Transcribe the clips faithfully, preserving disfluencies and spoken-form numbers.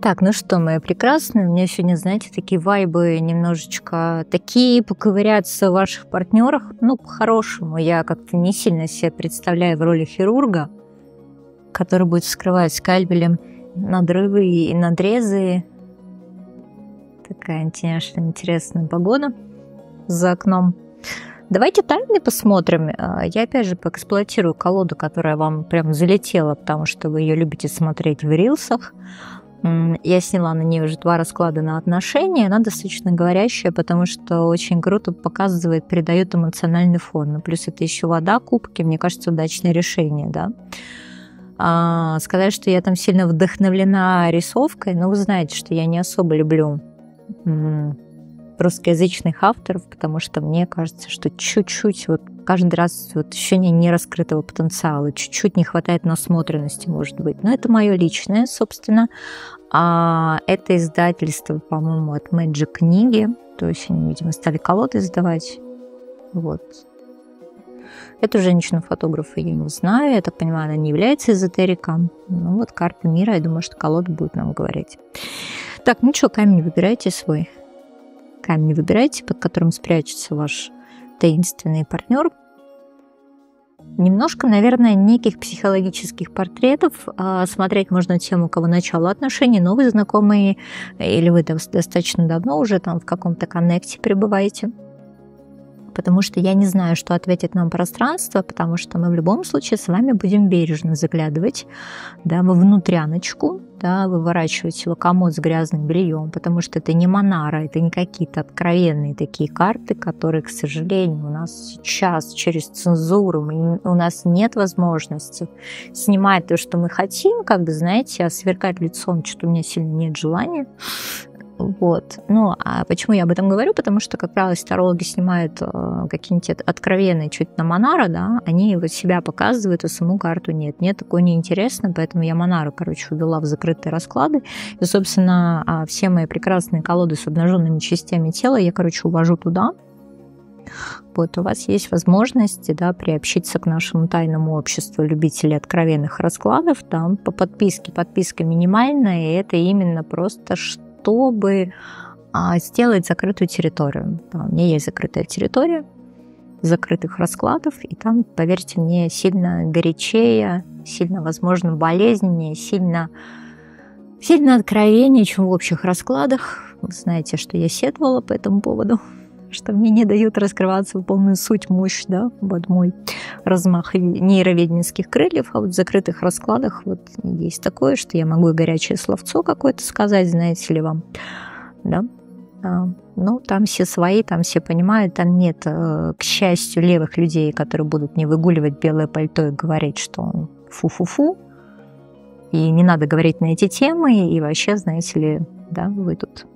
Так, ну что, мои прекрасные, у меня сегодня, знаете, такие вайбы немножечко такие, поковыряться в ваших партнерах. Ну, по-хорошему, я как-то не сильно себя представляю в роли хирурга, который будет вскрывать скальпелем надрывы и надрезы. Такая, конечно, интересная погода за окном. Давайте тайны посмотрим. Я опять же поэксплуатирую колоду, которая вам прям залетела, потому что вы ее любите смотреть в рилсах. Я сняла на нее уже два расклада на отношения. Она достаточно говорящая, потому что очень круто показывает, передает эмоциональный фон. Ну, плюс это еще вода, кубки. Мне кажется, удачное решение, да. А, сказать, что я там сильно вдохновлена рисовкой, но вы знаете, что я не особо люблю русскоязычных авторов, потому что мне кажется, что чуть-чуть, вот каждый раз вот ощущение нераскрытого потенциала, чуть-чуть не хватает насмотренности, может быть. Но это мое личное, собственно. А это издательство, по-моему, от Magic книги. То есть они, видимо, стали колоды издавать. Вот. Эту женщину-фотографа я не знаю. Я так понимаю, она не является эзотериком. Ну вот карта мира, я думаю, что колода будет нам говорить. Так, ну что, камень выбирайте свой. Камень выбирайте, под которым спрячется ваш таинственный партнер. Немножко, наверное, неких психологических портретов. Смотреть можно тем, у кого начало отношений, новые знакомые, или вы достаточно давно уже там в каком-то коннекте пребываете. Потому что я не знаю, что ответит нам пространство, потому что мы в любом случае с вами будем бережно заглядывать, да, во внутряночку, да, выворачивать локомот с грязным бельем, потому что это не Монара, это не какие-то откровенные такие карты, которые, к сожалению, у нас сейчас через цензуру, мы, у нас нет возможности снимать то, что мы хотим, как бы, знаете, а сверкать лицом, что-то у меня сильно нет желания. Вот. Ну, а почему я об этом говорю? Потому что, как правило, тарологи снимают э, какие-нибудь откровенные чуть на Монара, да, они вот себя показывают, а саму карту нет. Мне такое неинтересно, поэтому я Монару, короче, ввела в закрытые расклады. И, собственно, все мои прекрасные колоды с обнаженными частями тела я, короче, увожу туда. Вот, у вас есть возможность, да, приобщиться к нашему тайному обществу любителей откровенных раскладов. Там по подписке, подписка минимальная, и это именно просто что чтобы а, сделать закрытую территорию. Там, у меня есть закрытая территория закрытых раскладов, и там, поверьте мне, сильно горячее, сильно, возможно, болезненнее, сильно, сильно откровеннее, чем в общих раскладах. Вы знаете, что я сетовала по этому поводу, что мне не дают раскрываться в полную суть, мощь, да, вот мой размах нейроведенских крыльев, а вот в закрытых раскладах вот есть такое, что я могу и горячее словцо какое-то сказать, знаете ли вам, да, а, ну, там все свои, там все понимают, там нет, к счастью, левых людей, которые будут мне выгуливать белое пальто и говорить, что фу-фу-фу, и не надо говорить на эти темы, и вообще, знаете ли, да, вы тут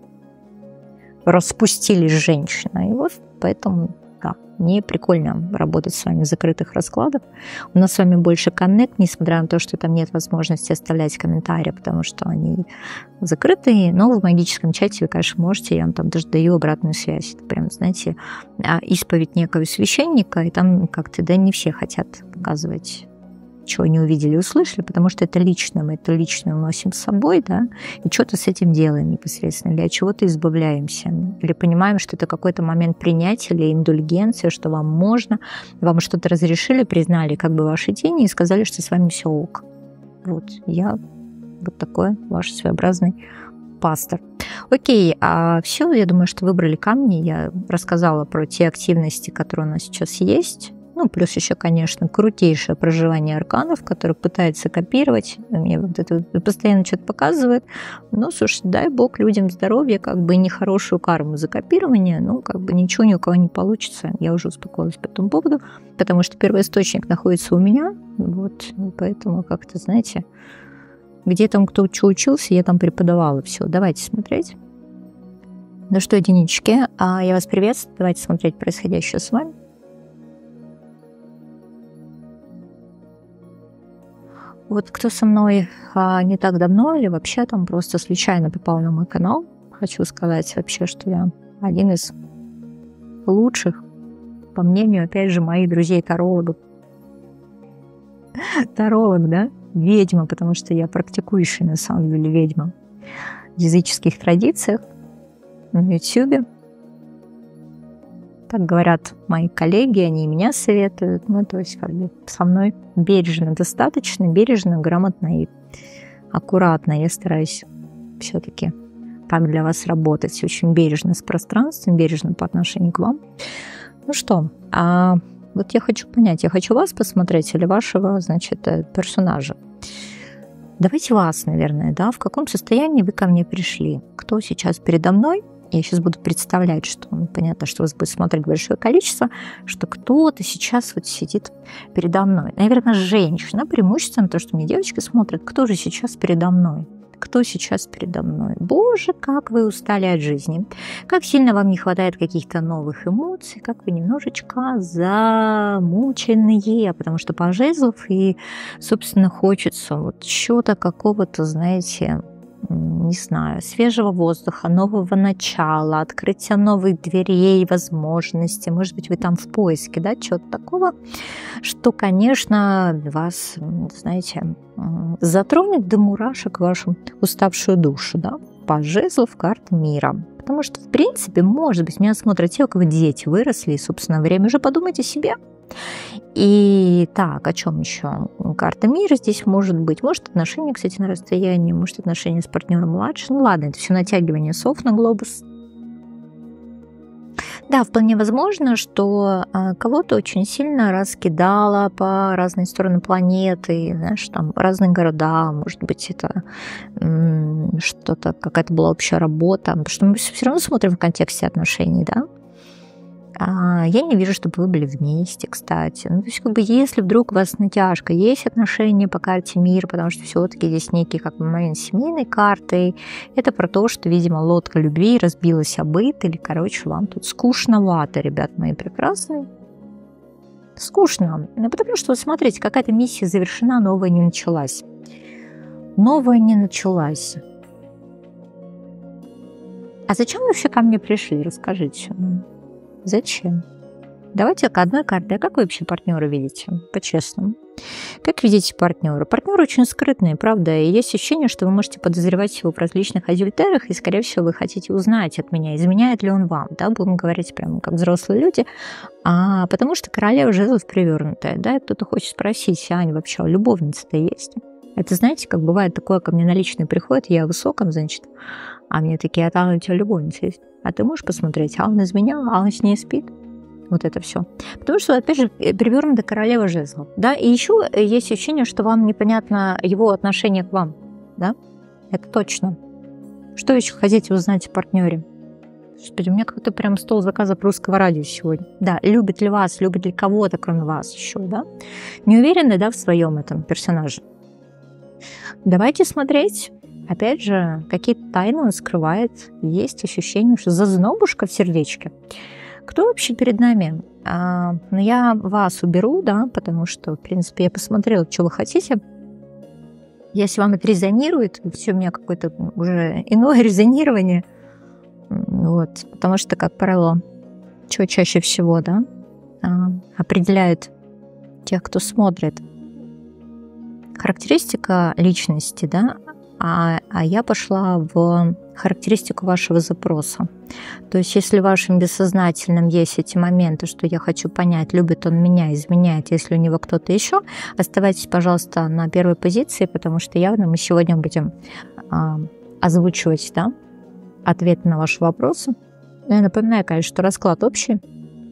распустились женщина. И вот поэтому, да, мне прикольно работать с вами в закрытых раскладах. У нас с вами больше коннект, несмотря на то, что там нет возможности оставлять комментарии, потому что они закрытые, но в магическом чате вы, конечно, можете, я вам там даже даю обратную связь. Это прям, знаете, исповедь некого священника, и там как-то, да, не все хотят показывать, чего они увидели и услышали, потому что это лично, мы это лично уносим с собой, да, и что-то с этим делаем непосредственно, или от чего-то избавляемся, или понимаем, что это какой-то момент принятия или индульгенция, что вам можно, вам что-то разрешили, признали как бы ваши тени и сказали, что с вами все ок. Вот, я вот такой ваш своеобразный пастор. Окей, а все, я думаю, что выбрали камни, я рассказала про те активности, которые у нас сейчас есть. Ну, плюс еще, конечно, крутейшее проживание арканов, которые пытаются копировать. Мне вот это вот постоянно что-то показывает. Ну, слушай, дай бог людям здоровья, как бы нехорошую карму за копирование. Ну, как бы ничего ни у кого не получится. Я уже успокоилась по этому поводу, потому что первоисточник находится у меня. Вот, поэтому как-то, знаете, где там кто что учился, я там преподавала. Все, давайте смотреть. Ну что, единички, я вас приветствую. Давайте смотреть происходящее с вами. Вот кто со мной а, не так давно или вообще там просто случайно попал на мой канал, хочу сказать вообще, что я один из лучших, по мнению, опять же, моих друзей-тарологов. Таролог, да? Ведьма, потому что я практикующая, на самом деле, ведьма. языческих традициях на ютубе. Так говорят мои коллеги, они и меня советуют. Ну, то есть как бы со мной бережно, достаточно бережно, грамотно и аккуратно. Я стараюсь все-таки так для вас работать, очень бережно с пространством, бережно по отношению к вам. Ну что, а вот я хочу понять, я хочу вас посмотреть или вашего, значит, персонажа? Давайте вас, наверное, да, в каком состоянии вы ко мне пришли? Кто сейчас передо мной? Я сейчас буду представлять, что, ну, понятно, что вас будет смотреть большое количество, что кто-то сейчас вот сидит передо мной. Наверное, женщина, преимущественно то, что мне девочки смотрят, кто же сейчас передо мной? Кто сейчас передо мной? Боже, как вы устали от жизни, как сильно вам не хватает каких-то новых эмоций, как вы немножечко замученные, потому что по жезлов и, собственно, хочется вот чего-то какого-то, знаете, не знаю, свежего воздуха, нового начала, открытия новых дверей, возможностей. Может быть, вы там в поиске, да, чего-то такого, что, конечно, вас, знаете, затронет до мурашек вашу уставшую душу, да, по жезлов карт мира. Потому что, в принципе, может быть, меня смотрят те, у кого дети выросли, и, собственно, время же подумать о себе. И так, о чем еще? Карта мира здесь может быть. Может, отношения, кстати, на расстоянии, может, отношения с партнером младше. Ну ладно, это все натягивание сов на глобус. Да, вполне возможно, что кого-то очень сильно раскидало по разные стороны планеты, знаешь, там разные города, может быть, это что-то, какая-то была общая работа, потому что мы все равно смотрим в контексте отношений, да. Я не вижу, чтобы вы были вместе, кстати. Ну, то есть, как бы, если вдруг у вас натяжка, есть отношения по карте мира, потому что все-таки здесь некий как бы момент семейной карты, это про то, что, видимо, лодка любви разбилась об быт, или, короче, вам тут скучновато, ребят мои прекрасные. Скучно. Ну, потому что, вот смотрите, какая-то миссия завершена, новая не началась. Новая не началась. А зачем вы вообще ко мне пришли? Расскажите. Зачем? Давайте к одной карте. А как вы вообще партнера видите? По-честному. Как видите партнера? Партнеры очень скрытные, правда. И есть ощущение, что вы можете подозревать его в различных адюльтерах, и, скорее всего, вы хотите узнать от меня, изменяет ли он вам. Да, будем говорить прямо как взрослые люди. А потому что королева жезлов перевернутая. Да, и кто-то хочет спросить, Аня, вообще, любовница-то есть? Это, знаете, как бывает такое, ко мне на личный приход, я в высоком, значит, а мне такие, а там у тебя любовница есть? А ты можешь посмотреть, а он изменял, а он с ней спит? Вот это все. Потому что, опять же, перевернутая королева жезлов. Да? И еще есть ощущение, что вам непонятно его отношение к вам. Да? Это точно. Что еще хотите узнать о партнере? Господи, у меня какой-то прям стол заказов русского радио сегодня. Да, любит ли вас, любит ли кого-то, кроме вас еще, да? Не уверены, да, в своем этом персонаже? Давайте смотреть. Опять же, какие-то тайны он скрывает. Есть ощущение, что зазнобушка в сердечке. Кто вообще перед нами? А, ну, я вас уберу, да, потому что, в принципе, я посмотрела, что вы хотите. Если вам это резонирует, все у меня какое-то уже иное резонирование. Вот, потому что, как правило, что чаще всего, да, а, определяет тех, кто смотрит. Характеристика личности, да, а, а я пошла в характеристику вашего запроса. То есть, если в вашем бессознательном есть эти моменты, что я хочу понять, любит он меня, изменяет, если у него кто-то еще, оставайтесь, пожалуйста, на первой позиции, потому что явно мы сегодня будем а, озвучивать, да, ответы на ваши вопросы. Я напоминаю, конечно, что расклад общий.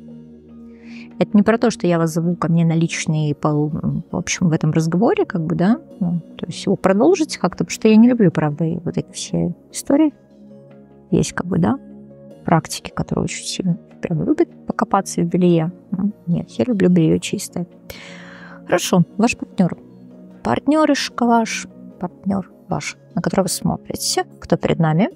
Это не про то, что я вас зову ко мне на личный, в общем, в этом разговоре, как бы, да, ну, то есть его продолжить как-то, потому что я не люблю, правда, вот эти все истории. Есть, как бы, да, практики, которые очень сильно прям любят покопаться в белье. Нет, я люблю белье чистое. Хорошо, ваш партнер. Партнерышка ваш, партнер ваш, на которого вы смотрите. Кто перед нами?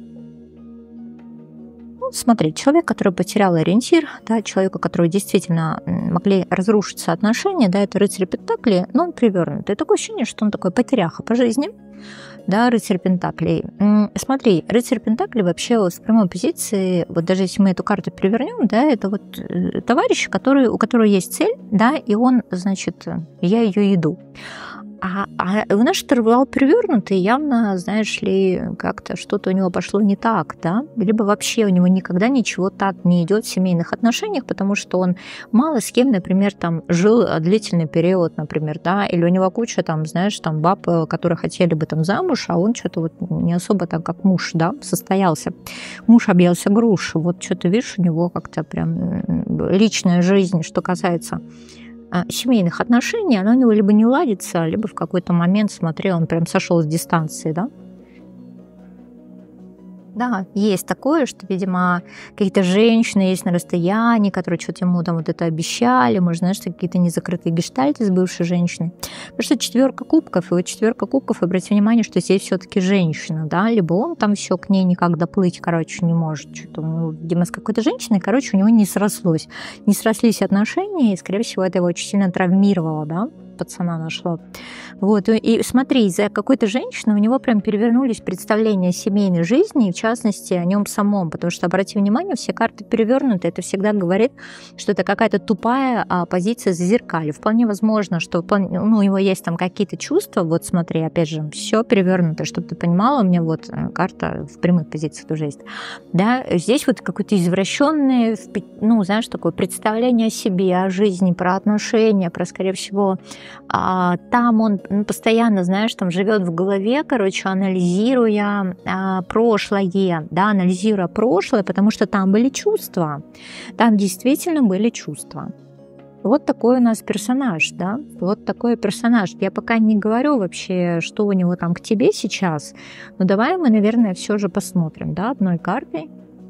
Смотри, человек, который потерял ориентир, да, человека, который действительно могли разрушиться отношения, да, это рыцарь Пентаклей, но он перевернутый. Такое ощущение, что он такой потеряха по жизни, да, рыцарь Пентаклей. Смотри, рыцарь Пентаклей вообще вот в прямой позиции, вот даже если мы эту карту перевернем, да, это вот товарищ, который, у которого есть цель, да, и он, значит, я ее иду. А, а у нас штурвал перевернутый, явно, знаешь ли, как-то что-то у него пошло не так, да? Либо вообще у него никогда ничего так не идет в семейных отношениях, потому что он мало с кем, например, там жил длительный период, например, да, или у него куча там, знаешь, там баб, которые хотели бы там замуж, а он что-то вот не особо так, как муж, да, состоялся. Муж объелся груши, вот что-то, видишь, у него как-то прям личная жизнь, что касается семейных отношений, она у него либо не ладится, либо в какой-то момент, смотри, он прям сошел с дистанции, да? Да, есть такое, что, видимо, какие-то женщины есть на расстоянии, которые что-то ему там вот это обещали, может, знаешь, какие-то незакрытые гештальты с бывшей женщиной. Потому что четверка кубков, и вот четверка кубков, обрати внимание, что здесь все-таки женщина, да, либо он там все к ней никак доплыть, короче, не может, что-то, ну, видимо, с какой-то женщиной, короче, у него не срослось. Не срослись отношения, и, скорее всего, это его очень сильно травмировало, да, пацана нашло. Вот, и смотри, из-за какой-то женщины у него прям перевернулись представления о семейной жизни, и в частности о нем самом, потому что, обрати внимание, все карты перевернуты, это всегда говорит, что это какая-то тупая а, позиция зазеркалья. Вполне возможно, что ну, у него есть там какие-то чувства, вот смотри, опять же, все перевернуто, чтобы ты понимала, у меня вот карта в прямых позициях тоже есть, да, здесь вот какое-то извращенное, ну, знаешь, такое представление о себе, о жизни, про отношения, про, скорее всего, а, там он постоянно, знаешь, там живет в голове, короче, анализируя а, прошлое, да, анализируя прошлое, потому что там были чувства, там действительно были чувства. Вот такой у нас персонаж, да, вот такой персонаж. Я пока не говорю вообще, что у него там к тебе сейчас, но давай мы, наверное, все же посмотрим, да, одной картой.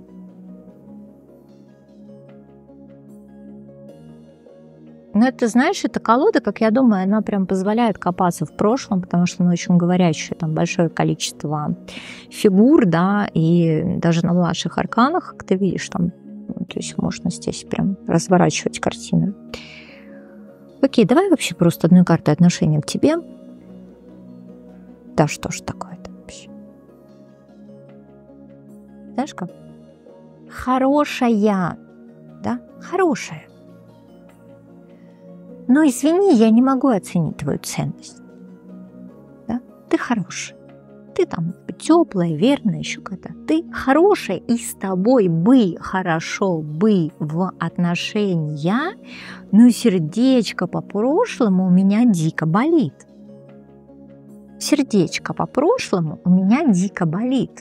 Но это, знаешь, эта колода, как я думаю, она прям позволяет копаться в прошлом, потому что она очень говорящая, там большое количество фигур, да, и даже на младших арканах, как ты видишь, там, ну, то есть можно здесь прям разворачивать картину. Окей, давай вообще просто одной картой отношения к тебе. Да что ж такое-то вообще? Знаешь как? Хорошая, да, хорошая. Но извини, я не могу оценить твою ценность. Да? Ты хорошая. Ты там теплая, верная, еще какая-то. Ты хорошая, и с тобой бы хорошо бы в отношения, но сердечко по прошлому у меня дико болит. Сердечко по прошлому у меня дико болит.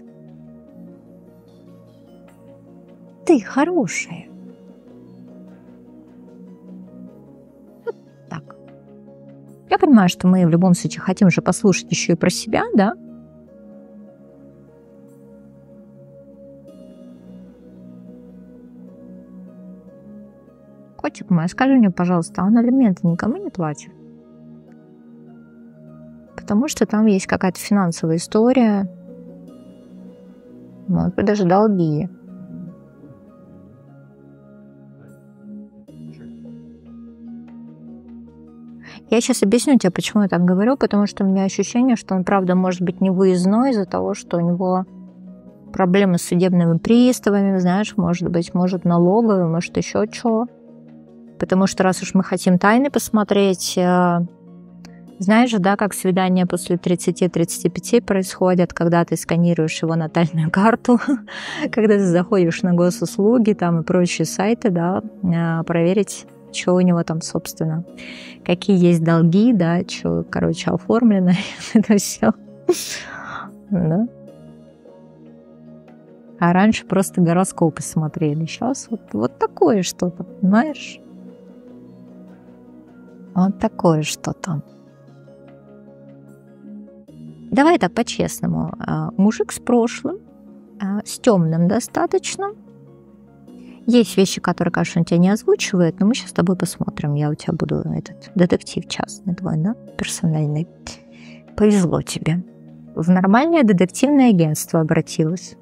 Ты хорошая. Я понимаю, что мы в любом случае хотим же послушать еще и про себя, да? Котик мой, скажи мне, пожалуйста, а он алименты никому не платит? Потому что там есть какая-то финансовая история, может быть, даже долги. Я сейчас объясню тебе, почему я так говорю, потому что у меня ощущение, что он, правда, может быть не выездной из-за того, что у него проблемы с судебными приставами, знаешь, может быть, может налоговый, может еще что. Потому что раз уж мы хотим тайны посмотреть, знаешь же, да, как свидания после тридцати-тридцати пяти происходят, когда ты сканируешь его натальную карту, когда ты заходишь на госуслуги там и прочие сайты, да, проверить, что у него там, собственно, какие есть долги, да, что, короче, оформлено, это все. Да. А раньше просто гороскопы смотрели. Сейчас вот, вот такое что-то, понимаешь? Вот такое что-то. Давай так по-честному. Мужик с прошлым, с темным достаточно. Есть вещи, которые, конечно, он тебя не озвучивает, но мы сейчас с тобой посмотрим. Я у тебя буду этот детектив частный твой, да, персональный. Повезло тебе. В нормальное детективное агентство обратилась.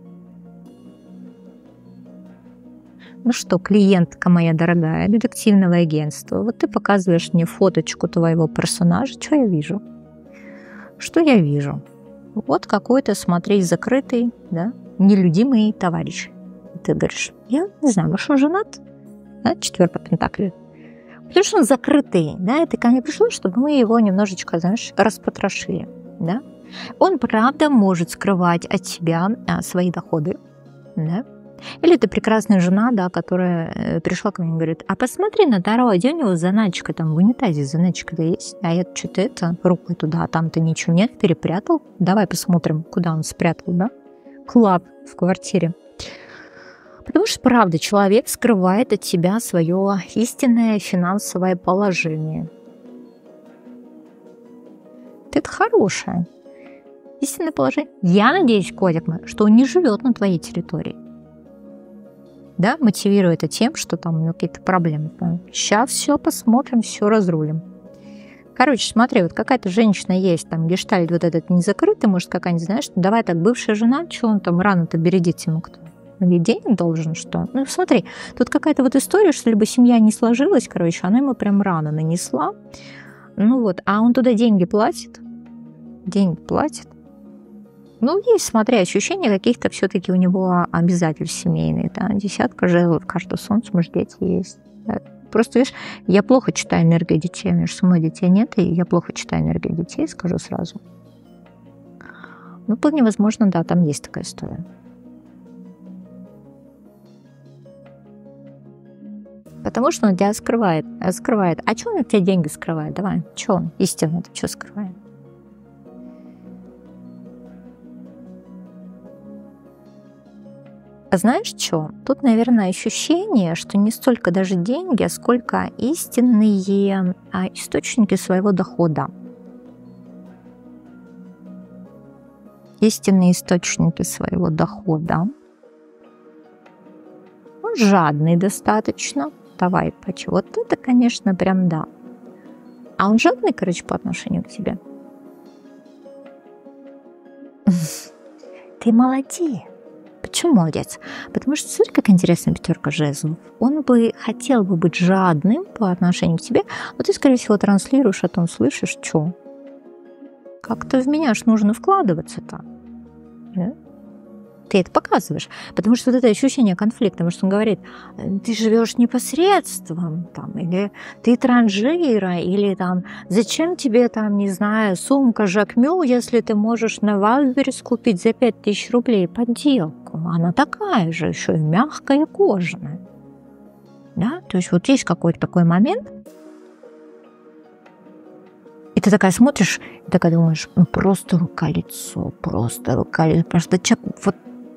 Ну что, клиентка моя дорогая, детективного агентства, вот ты показываешь мне фоточку твоего персонажа, что я вижу? Что я вижу? Вот какой-то, смотри, закрытый, да, нелюдимый товарищ. Ты говоришь, я не знаю, может, он женат? Да, четверка пентаклей. Потому что он закрытый, да, и ты ко мне пришел, чтобы мы его немножечко, знаешь, распотрошили, да. Он, правда, может скрывать от тебя а, свои доходы, да. Или ты прекрасная жена, да, которая пришла ко мне и говорит: а посмотри на Таро, где у него заначка там в унитазе, заначка-то есть, а я что-то это, рукой туда, а там-то ничего нет, перепрятал, давай посмотрим, куда он спрятал, да, клад в квартире. Потому что, правда, человек скрывает от тебя свое истинное финансовое положение. Это хорошее истинное положение. Я надеюсь, котик мой, что он не живет на твоей территории. Да, мотивирую это тем, что там у него какие-то проблемы. Сейчас все посмотрим, все разрулим. Короче, смотри, вот какая-то женщина есть, там гештальт вот этот не закрытый, может, какая-нибудь, знаешь, давай так, бывшая жена, что он там рано-то бередит ему кто? Или денег должен, что? Ну, смотри, тут какая-то вот история, что либо семья не сложилась, короче, она ему прям рано нанесла. Ну вот, а он туда деньги платит? Деньги платит? Ну, есть, смотри, ощущения каких-то все-таки у него обязательств семейных, да, десятка жезлов, каждое солнце, может, дети есть. Да. Просто, видишь, я плохо читаю энергию детей, у меня же самой детей нет, и я плохо читаю энергию детей, скажу сразу. Ну, вполне возможно, да, там есть такая история. Потому что он тебя скрывает, скрывает. А что он от тебя деньги скрывает? Давай, что он истинно-то что скрывает? Знаешь что? Тут, наверное, ощущение, что не столько даже деньги, а сколько истинные а, источники своего дохода. Истинные источники своего дохода. Он жадный достаточно. Давай, почему? Вот это, конечно, прям да. А он жадный, короче, по отношению к тебе. Ты молодец. Почему молодец? Потому что, смотри, как интересная пятерка жезлов. Он бы хотел бы быть жадным по отношению к тебе, но ты, скорее всего, транслируешь, а потом слышишь, что? Как-то в меня ж нужно вкладываться-то. Да? Ты это показываешь. Потому что вот это ощущение конфликта, потому что он говорит, ты живешь непосредством, там, или ты транжира, или там, зачем тебе там, не знаю, сумка Жакмю, если ты можешь на Вайлдберрис купить за пять тысяч рублей подделку. Она такая же, еще и мягкая, кожаная. Да? То есть вот есть какой-то такой момент, и ты такая смотришь, и такая думаешь, ну просто рука-лицо, просто рука-лицо, просто человек, вот.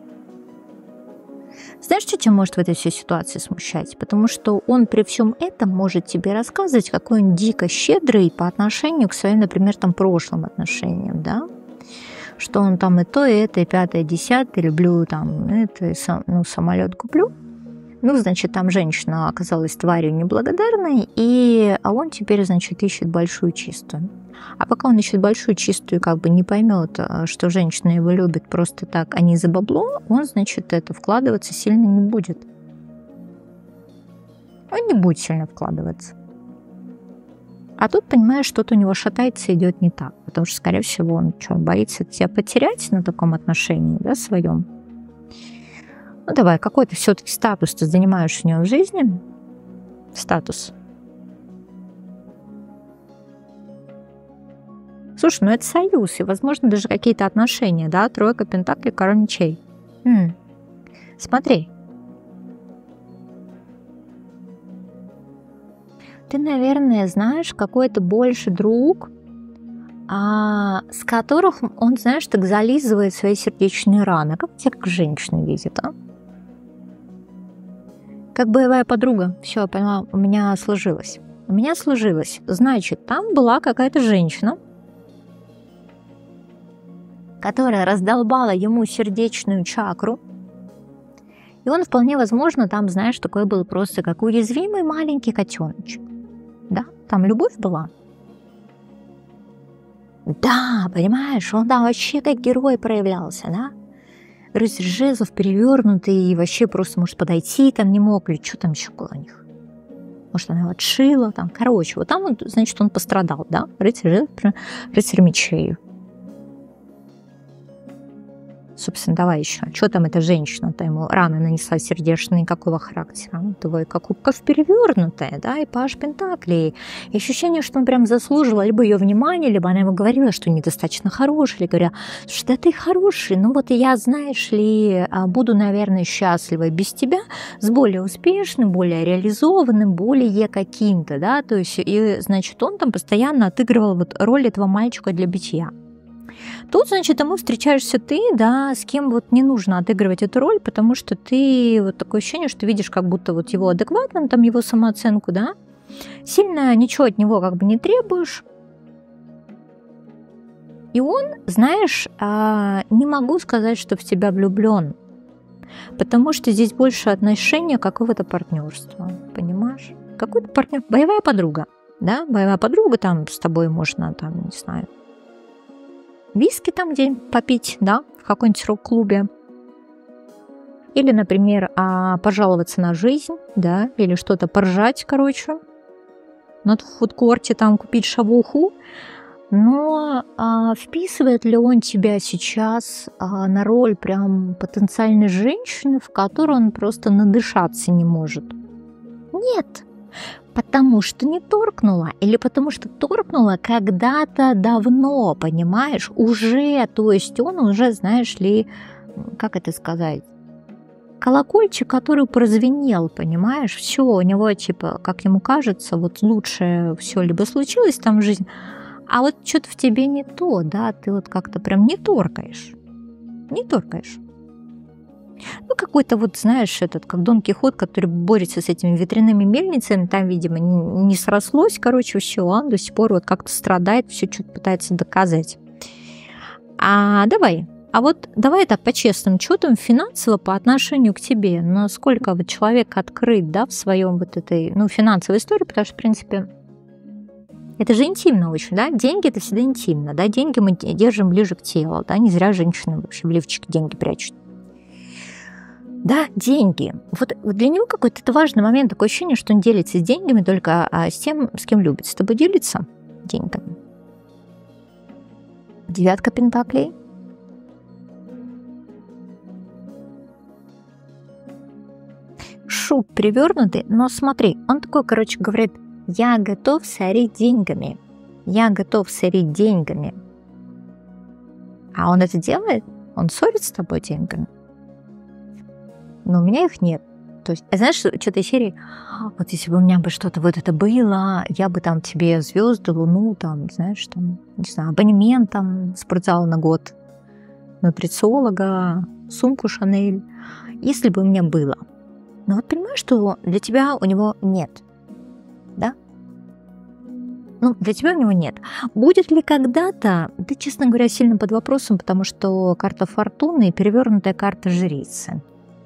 Знаешь, что тебя может в этой всей ситуации смущать? Потому что он при всем этом может тебе рассказывать, какой он дико щедрый по отношению к своим, например, там прошлым отношениям, да? Что он там и то, и это, и пятое, и десятое, люблю там это, и сам, ну, самолет куплю. Ну, значит, там женщина оказалась тварью неблагодарной, и, а он теперь, значит, ищет большую чистую. А пока он ищет большую чистую, как бы не поймет, что женщина его любит просто так, а не за бабло, он, значит, это вкладываться сильно не будет. Он не будет сильно вкладываться. А тут, понимаешь, что-то у него шатается, идет не так. Потому что, скорее всего, он что, боится тебя потерять на таком отношении, да, своем? Ну, давай, какой-то все-таки статус ты занимаешь у него в жизни? Статус. Слушай, ну это союз, и, возможно, даже какие-то отношения, да? Тройка пентаклей, король мечей. М-м. Смотри. Ты, наверное, знаешь, какой-то больше друг, а, с которых он, знаешь, так зализывает свои сердечные раны. Как тебя как женщина видит, а? Как боевая подруга. Все, я поняла, у меня сложилось. У меня сложилось. Значит, там была какая-то женщина, которая раздолбала ему сердечную чакру. И он, вполне возможно, там, знаешь, такой был просто как уязвимый маленький котеночек. Да? Там любовь была. Да, понимаешь, он там вообще как герой проявлялся, да? Рыцарь жезлов перевернутый и вообще просто, может, подойти там не мог, или что там еще было у них? Может, она его отшила, там, короче, вот там, он, значит, он пострадал, да? Рыцарь жезлов, рыцарь мечей. Собственно, давай еще. Что там эта женщина-то ему раны нанесла сердечные, какого характера? Двойка кубков перевернутая, да, и паж пентаклей. И ощущение, что он прям заслуживал либо ее внимания, либо она ему говорила, что недостаточно хороший, или говоря, что да ты хороший, ну вот я, знаешь ли, буду, наверное, счастлива без тебя, с более успешным, более реализованным, более каким-то, да, то есть, и, значит, он там постоянно отыгрывал вот роль этого мальчика для битья. Тут, значит, ему встречаешься ты, да, с кем вот не нужно отыгрывать эту роль, потому что ты вот такое ощущение, что видишь как будто вот его адекватным, там его самооценку, да, сильно ничего от него как бы не требуешь. И он, знаешь, не могу сказать, что в тебя влюблен, потому что здесь больше отношения какого-то партнерства, понимаешь? Какой-то партнер, боевая подруга, да, боевая подруга, там с тобой можно, там, не знаю, виски там где-нибудь попить, да, в каком-нибудь рок-клубе. Или, например, а, пожаловаться на жизнь, да, или что-то поржать, короче, на фудкорте там купить шавуху. Но а, вписывает ли он тебя сейчас а, на роль прям потенциальной женщины, в которую он просто надышаться не может? Нет. Потому что не торкнула, или потому что торкнула когда-то давно, понимаешь, уже, то есть он уже, знаешь ли, как это сказать, колокольчик, который прозвенел, понимаешь, все, у него, типа, как ему кажется, вот лучше все либо случилось там в жизни, а вот что-то в тебе не то, да, ты вот как-то прям не торкаешь, не торкаешь. Ну, какой-то вот, знаешь, этот, как Дон Кихот, который борется с этими ветряными мельницами, там, видимо, не, не срослось, короче, все, он до сих пор вот как-то страдает, все что-то пытается доказать. А давай, а вот давай так по-честному, что там финансово по отношению к тебе? Насколько вот человек открыт, да, в своем вот этой, ну, финансовой истории, потому что, в принципе, это же интимно очень, да, деньги это всегда интимно, да, деньги мы держим ближе к телу, да, не зря женщины вообще в лифчике деньги прячут. Да, деньги. Вот для него какой-то это важный момент, такое ощущение, что он делится с деньгами только а, с тем, с кем любит. С тобой делится деньгами. Девятка пентаклей. Шут перевернутый, но смотри, он такой, короче, говорит, я готов сорить деньгами. Я готов сорить деньгами. А он это делает? Он ссорит с тобой деньгами? Но у меня их нет. То есть, знаешь, что-то из серии, вот если бы у меня бы что-то вот это было, я бы там тебе звезды, луну, там, знаешь, там, не знаю, абонемент, там, спортзал на год, нутрициолога, сумку Шанель, если бы у меня было. Но вот понимаешь, что для тебя у него нет, да? Ну, для тебя у него нет. Будет ли когда-то, да, честно говоря, сильно под вопросом, потому что карта фортуны и перевернутая карта жрицы.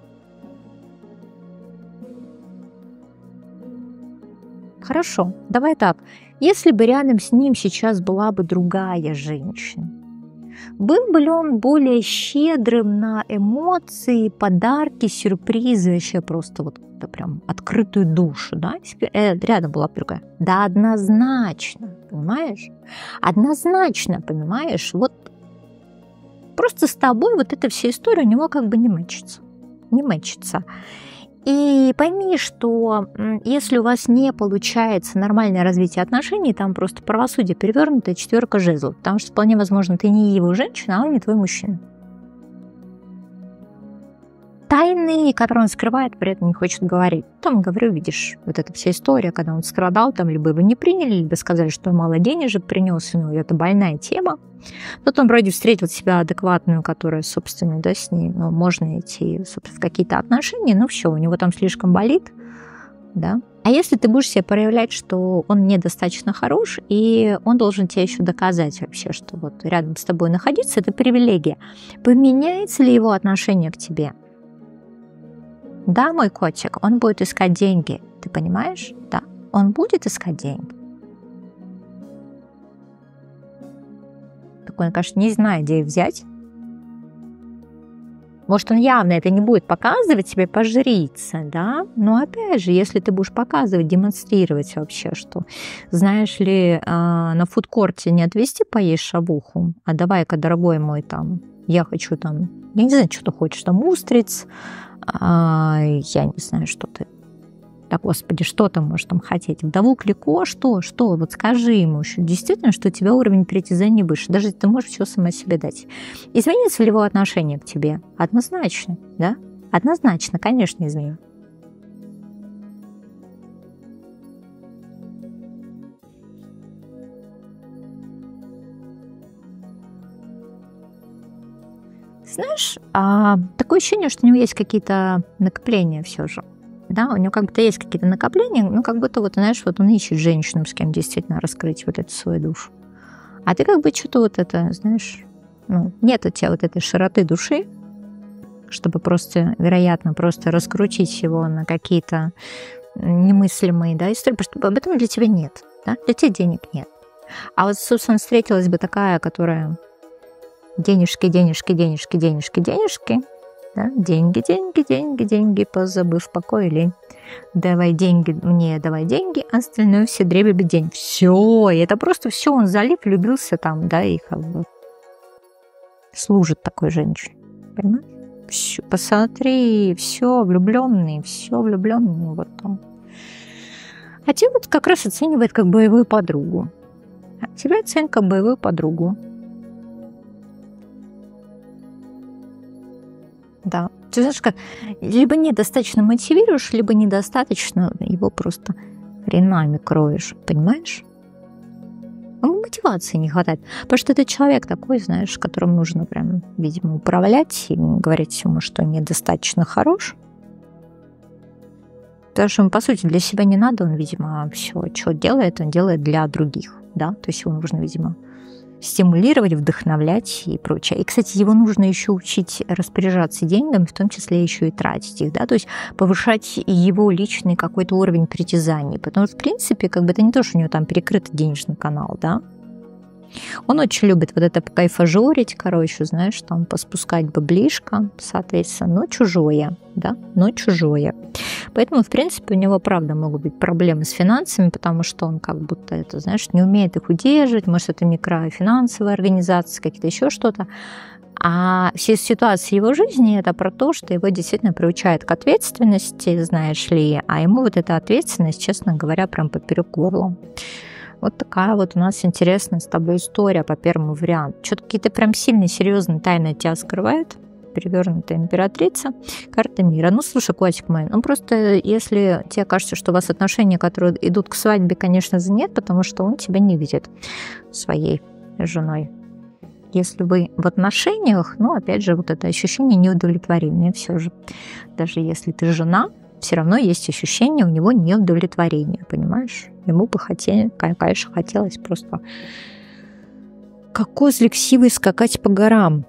Хорошо, давай так. Если бы рядом с ним сейчас была бы другая женщина, был бы ли он более щедрым на эмоции, подарки, сюрпризы, вообще просто вот да, прям открытую душу, да? Если э, рядом была бы другая. Да, однозначно, понимаешь? Однозначно, понимаешь? Вот просто с тобой вот эта вся история у него как бы не мэчится. Не мэчится. И пойми, что если у вас не получается нормальное развитие отношений, там просто правосудие перевернутая четверка жезлов, потому что вполне возможно, ты не его женщина, а он не твой мужчина. Тайны, которые он скрывает, при этом не хочет говорить. Там, говорю, видишь, вот эта вся история, когда он страдал, там либо его не приняли, либо сказали, что мало денежек принес, ну, это больная тема. Тут он вроде встретил себя адекватную, которая, собственно, да, с ней, ну, можно идти собственно, в какие-то отношения, но все, у него там слишком болит, да. А если ты будешь себе проявлять, что он недостаточно хорош, и он должен тебе еще доказать вообще, что вот рядом с тобой находиться, это привилегия, поменяется ли его отношение к тебе? Да, мой котик, он будет искать деньги, ты понимаешь? Да, он будет искать деньги. Такой, он, конечно, не знает, где их взять. Может, он явно это не будет показывать, тебе пожриться, да? Но опять же, если ты будешь показывать, демонстрировать вообще, что, знаешь ли, на фудкорте не отвезти поесть шавуху, а давай-ка, дорогой мой, там, я хочу там Я не знаю, что ты хочешь, там устриц, а, я не знаю, что ты. Да, господи, что ты можешь там хотеть? Вдову Клико, что, что? Вот скажи ему еще действительно, что у тебя уровень притязаний выше. Даже если ты можешь все сама себе дать. Изменится ли его отношение к тебе? Однозначно, да? Однозначно, конечно, изменится. Знаешь, а, такое ощущение, что у него есть какие-то накопления все же. Да, у него как будто есть какие-то накопления, ну, как будто, вот, знаешь, вот он ищет женщину, с кем действительно раскрыть вот эту свою душу. А ты как бы что-то вот это, знаешь, ну, нет у тебя вот этой широты души, чтобы просто, вероятно, просто раскрутить его на какие-то немыслимые, да, истории, потому что об этом для тебя нет, да, для тебя денег нет. А вот, собственно, встретилась бы такая, которая денежки, денежки, денежки, денежки, денежки, да? Деньги, деньги, деньги, деньги, позабыв покой и лень. Давай деньги мне, давай деньги, остальное все дребеби день. Все, и это просто все, он залип, влюбился там, да, и как бы служит такой женщине, понимаешь? Всё, посмотри, все влюбленный, все влюбленный, вот там. А тебя вот как раз оценивает как боевую подругу. А тебя оценит как боевую подругу. Да. Ты знаешь, как либо недостаточно мотивируешь, либо недостаточно его просто хренами кроешь, понимаешь? Ему мотивации не хватает. Потому что это человек такой, знаешь, которым нужно прям, видимо, управлять и говорить ему, что недостаточно хорош. Потому что ему, по сути, для себя не надо, он, видимо, все, что делает, он делает для других, да, то есть его нужно, видимо, стимулировать, вдохновлять и прочее. И, кстати, его нужно еще учить распоряжаться деньгами, в том числе еще и тратить их, да, то есть повышать его личный какой-то уровень притязаний, потому что, в принципе, как бы это не то, что у него там перекрытый денежный канал, да. Он очень любит вот это покайфажорить, короче, знаешь, там поспускать баблишко, соответственно, но чужое, да, но чужое. Поэтому, в принципе, у него, правда, могут быть проблемы с финансами, потому что он как будто это, знаешь, не умеет их удерживать, может, это микрофинансовая организация, какие-то еще что-то. А все ситуации его жизни — это про то, что его действительно приучают к ответственности, знаешь ли, а ему вот эта ответственность, честно говоря, прям поперек горла. Вот такая вот у нас интересная с тобой история по первому варианту. Что-то какие-то прям сильные, серьезные тайны от тебя скрывают. Перевернутая императрица, карта мира. Ну, слушай, котик мой, ну просто если тебе кажется, что у вас отношения, которые идут к свадьбе, конечно же, нет, потому что он тебя не видит своей женой. Если вы в отношениях, ну, опять же, вот это ощущение неудовлетворения все же. Даже если ты жена, все равно есть ощущение у него неудовлетворения, понимаешь? Ему бы хотели, конечно, хотелось просто как козлик сивый скакать по горам.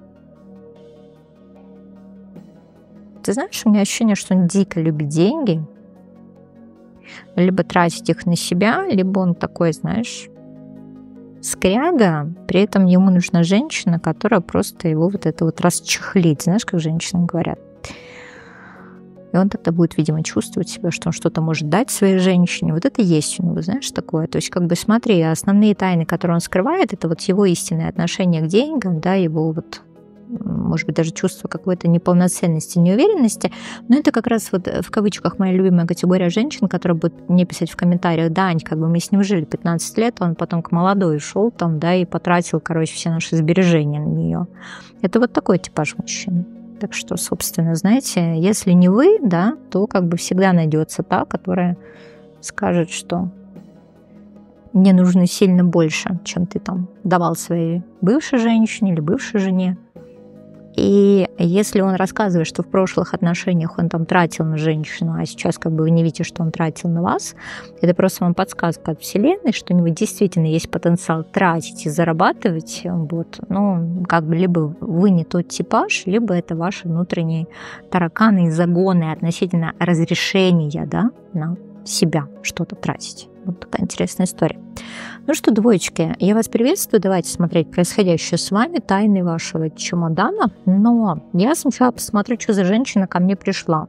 Ты знаешь, у меня ощущение, что он дико любит деньги, либо тратить их на себя, либо он такой, знаешь, скряга, при этом ему нужна женщина, которая просто его вот это вот расчехлит, знаешь, как женщины говорят. И он тогда будет, видимо, чувствовать себя, что он что-то может дать своей женщине. Вот это есть у него, знаешь, такое. То есть, как бы, смотри, основные тайны, которые он скрывает, это вот его истинное отношение к деньгам, да, его вот, может быть, даже чувство какой-то неполноценности, неуверенности. Но это как раз вот в кавычках моя любимая категория женщин, которые будут мне писать в комментариях: Дань, как бы мы с ним жили пятнадцать лет, он потом к молодой шел там, да, и потратил, короче, все наши сбережения на нее. Это вот такой типаж мужчин. Так что, собственно, знаете, если не вы, да, то как бы всегда найдется та, которая скажет, что мне нужно сильно больше, чем ты там давал своей бывшей женщине или бывшей жене. И если он рассказывает, что в прошлых отношениях он там тратил на женщину, а сейчас как бы вы не видите, что он тратил на вас, это просто вам подсказка от Вселенной, что у него действительно есть потенциал тратить и зарабатывать. Вот, ну, как бы либо вы не тот типаж, либо это ваши внутренние тараканы и загоны относительно разрешения, да, на себя что-то тратить. Вот такая интересная история. Ну что, двоечки, я вас приветствую. Давайте смотреть происходящее с вами, тайны вашего чемодана. Но я сначала посмотрю, что за женщина ко мне пришла.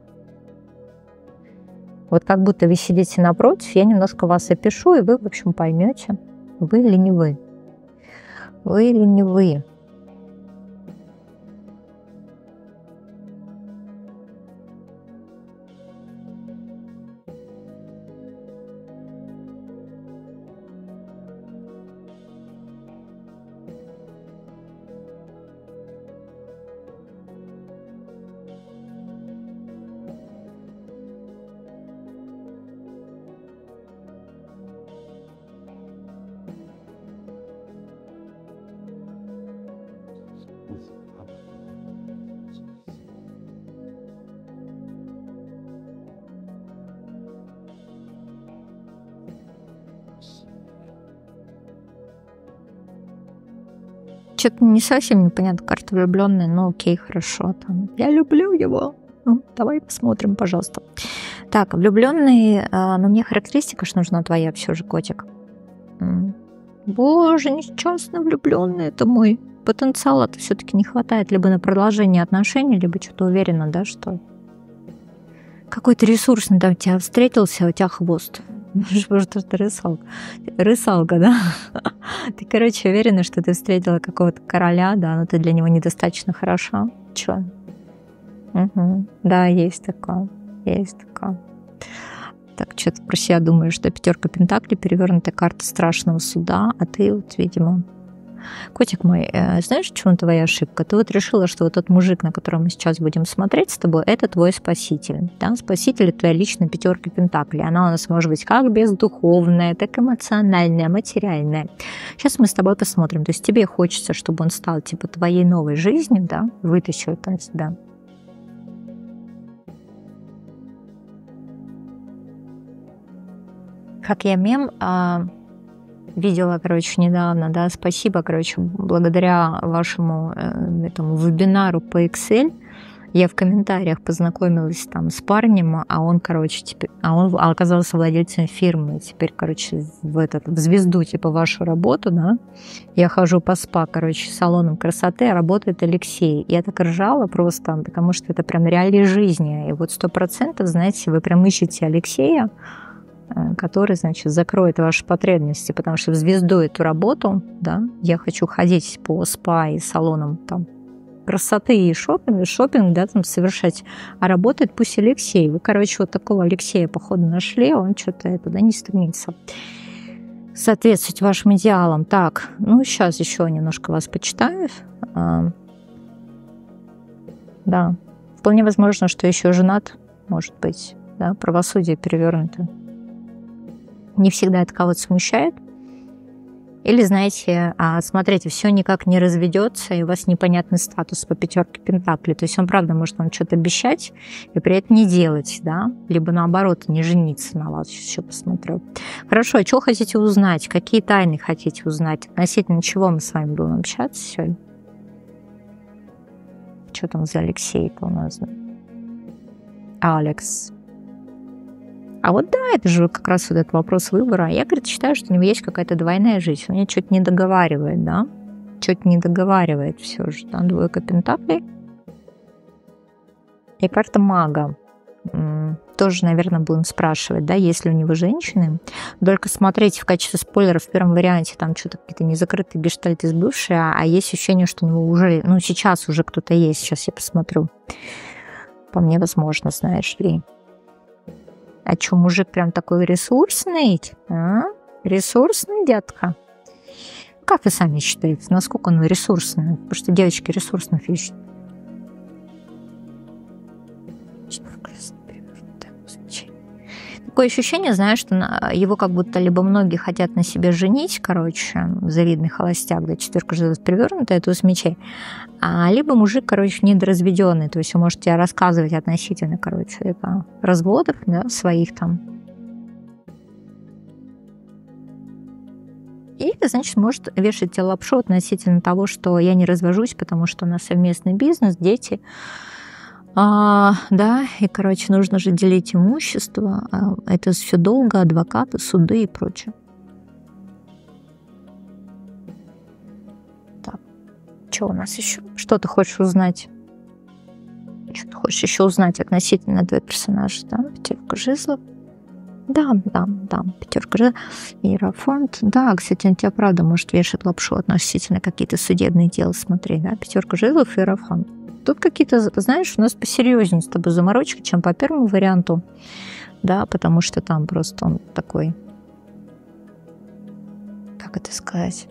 Вот как будто вы сидите напротив, я немножко вас опишу, и вы, в общем, поймете, вы или не вы. Вы или не вы. что-то не совсем непонятно, карта влюбленная, но окей, хорошо. Там, я люблю его. Ну, давай посмотрим, пожалуйста. Так, влюбленный, но мне характеристика ж нужна твоя все же, котик. Боже, несчастно влюбленный, это мой потенциал, это все-таки не хватает либо на продолжение отношений, либо что-то уверена, да, что какой-то ресурсный там тебя встретился, а у тебя хвост. Может, это рысалка. Рысалка, да? Ты, короче, уверена, что ты встретила какого-то короля, да, но ты для него недостаточно хороша. Чё? Угу. Да, есть такое. Есть такое. Так, что-то про себя думаю, что пятерка пентаклей, перевернутая карта страшного суда, а ты вот, видимо... Котик мой, э, знаешь, в чем твоя ошибка? Ты вот решила, что вот тот мужик, на которого мы сейчас будем смотреть с тобой, это твой спаситель. Да? Спаситель — это твоя личная пятерка пентаклей. Она у нас может быть как бездуховная, так эмоциональная, материальная. Сейчас мы с тобой посмотрим. То есть тебе хочется, чтобы он стал типа твоей новой жизнью, да? Вытащил это из себя. Как я мем... А... видела, короче, недавно, да, спасибо, короче, благодаря вашему э, этому вебинару по Excel я в комментариях познакомилась там с парнем, а он, короче, теперь, а он оказался владельцем фирмы, теперь, короче, в этот, в звезду, типа, вашу работу, да, я хожу по спа, короче, салоном красоты, а работает Алексей, я так ржала просто, потому что это прям реалии жизни, и вот сто процентов, знаете, вы прям ищете Алексея, который, значит, закроет ваши потребности, потому что в звезду эту работу, да, я хочу ходить по спа и салонам там красоты и шопинг, шопинг, да, там совершать, а работает пусть Алексей. Вы, короче, вот такого Алексея, походу, нашли, он что-то туда не стремится соответствовать вашим идеалам. Так, ну, сейчас еще немножко вас почитаю. А, да, вполне возможно, что еще женат, может быть, да, правосудие перевернуто. Не всегда это кого-то смущает. Или, знаете, смотрите, все никак не разведется, и у вас непонятный статус по пятерке пентаклей. То есть он, правда, может вам что-то обещать и при этом не делать, да? Либо, наоборот, не жениться на вас. Сейчас еще посмотрю. Хорошо, а что хотите узнать? Какие тайны хотите узнать? Относительно чего мы с вами будем общаться сегодня? Что там за Алексей-то у нас? Алекс. А вот да, это же как раз вот этот вопрос выбора. Я, говорит, считаю, что у него есть какая-то двойная жизнь. Он мне что-то не договаривает, да? Что-то не договаривает все же, да? Двойка пентаклей. И карта мага. Тоже, наверное, будем спрашивать, да, есть ли у него женщины. Только смотрите, в качестве спойлера в первом варианте там что-то какие-то незакрытые гештальты сбывшие, а есть ощущение, что у него уже, ну, сейчас уже кто-то есть. Сейчас я посмотрю. По мне, возможно, знаешь ли. А что, мужик прям такой ресурсный? А? Ресурсный, детка? Как вы сами считаете, насколько он ресурсный? Потому что девочки ресурсных ищут. Такое ощущение, знаешь, что его как будто либо многие хотят на себе женить, короче, завидный холостяк, да, четверка жезлов перевернутая, туз мечей, а либо мужик, короче, недоразведенный, то есть он может тебе рассказывать относительно, короче, это разводов, да, своих там. И, значит, может вешать тебе лапшу относительно того, что я не развожусь, потому что у нас совместный бизнес, дети. А, да, и, короче, нужно же делить имущество. А это все долго, адвокаты, суды и прочее. Так, что у нас еще? Что ты хочешь узнать? Что ты хочешь еще узнать относительно этого персонажа? Да, пятерка жезлов. Да, да, да, пятерка жезлов. Иерофант. Да, кстати, он тебя, правда, может вешать лапшу относительно какие-то судебные дела. Смотри, да, пятерка жезлов и иерофант. Тут какие-то, знаешь, у нас посерьезнее с тобой заморочки, чем по первому варианту, да, потому что там просто он такой, как это сказать,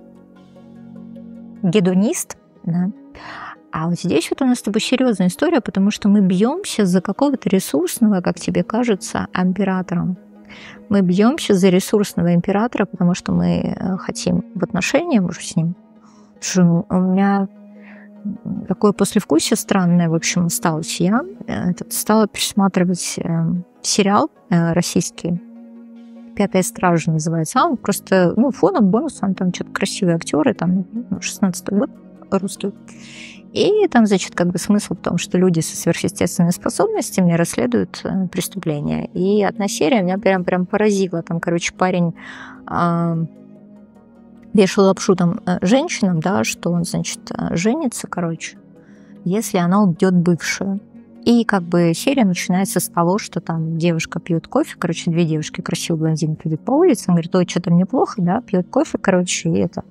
гедонист, да. А вот здесь вот у нас с тобой серьезная история, потому что мы бьемся за какого-то ресурсного, как тебе кажется, императора. Мы бьемся за ресурсного императора, потому что мы хотим в отношениях уже с ним. Слушай, у меня такое послевкусие странное, в общем, осталось. Я этот, стала пересматривать э, сериал э, российский «Пятая стража» называется. А он просто, ну, фоном, бонусом, там что-то красивые актеры, там, шестнадцатый год, русский. И там, значит, как бы смысл в том, что люди со сверхъестественными способностями расследуют э, преступления. И одна серия меня прям, прям поразила. Там, короче, парень э, вешал лапшу там э, женщинам, да, что он, значит, э, женится, короче, если она убьет бывшую. И как бы серия начинается с того, что там девушка пьет кофе, короче, две девушки, красивые блондинки, идут по улице, он говорит: ой, что там неплохо, да, пьет кофе, короче, и это...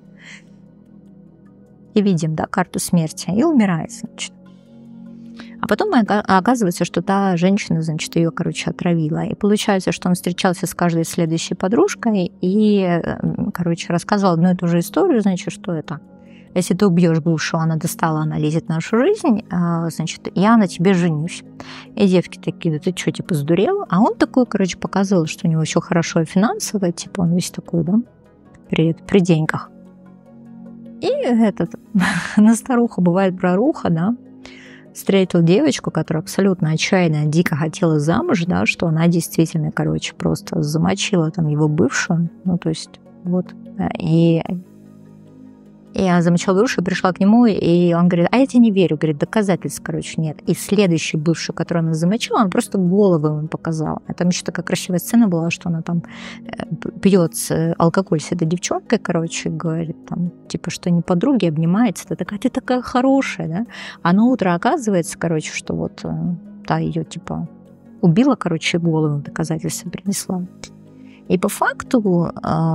И видим, да, карту смерти, и умирает, значит. А потом оказывается, что та женщина, значит, ее, короче, отравила. И получается, что он встречался с каждой следующей подружкой и, короче, рассказывал одну и ту же историю, значит, что это. Если ты убьешь бывшую, она достала, она лезет в нашу жизнь, значит, я на тебе женюсь. И девки такие: да ты что, типа, сдурела? А он такой, короче, показывал, что у него все хорошо финансово, типа, он весь такой, да, при, при деньгах. И этот, на старуху бывает проруха, да, встретил девочку, которая абсолютно отчаянно, дико хотела замуж, да, что она действительно, короче, просто замочила там его бывшую, ну, то есть, вот, и... И я замечала бывшую, пришла к нему, и он говорит: а я тебе не верю. Говорит: доказательств, короче, нет. И следующий бывший, которую она замочила, он просто голову ему показал. А там еще такая красивая сцена была, что она там пьет алкоголь с этой девчонкой, короче, говорит, там, типа, что не подруги, обнимается. Ты такая: ты такая хорошая, да? А на утро оказывается, короче, что вот та ее, типа, убила, короче, голову, доказательства принесла. И по факту...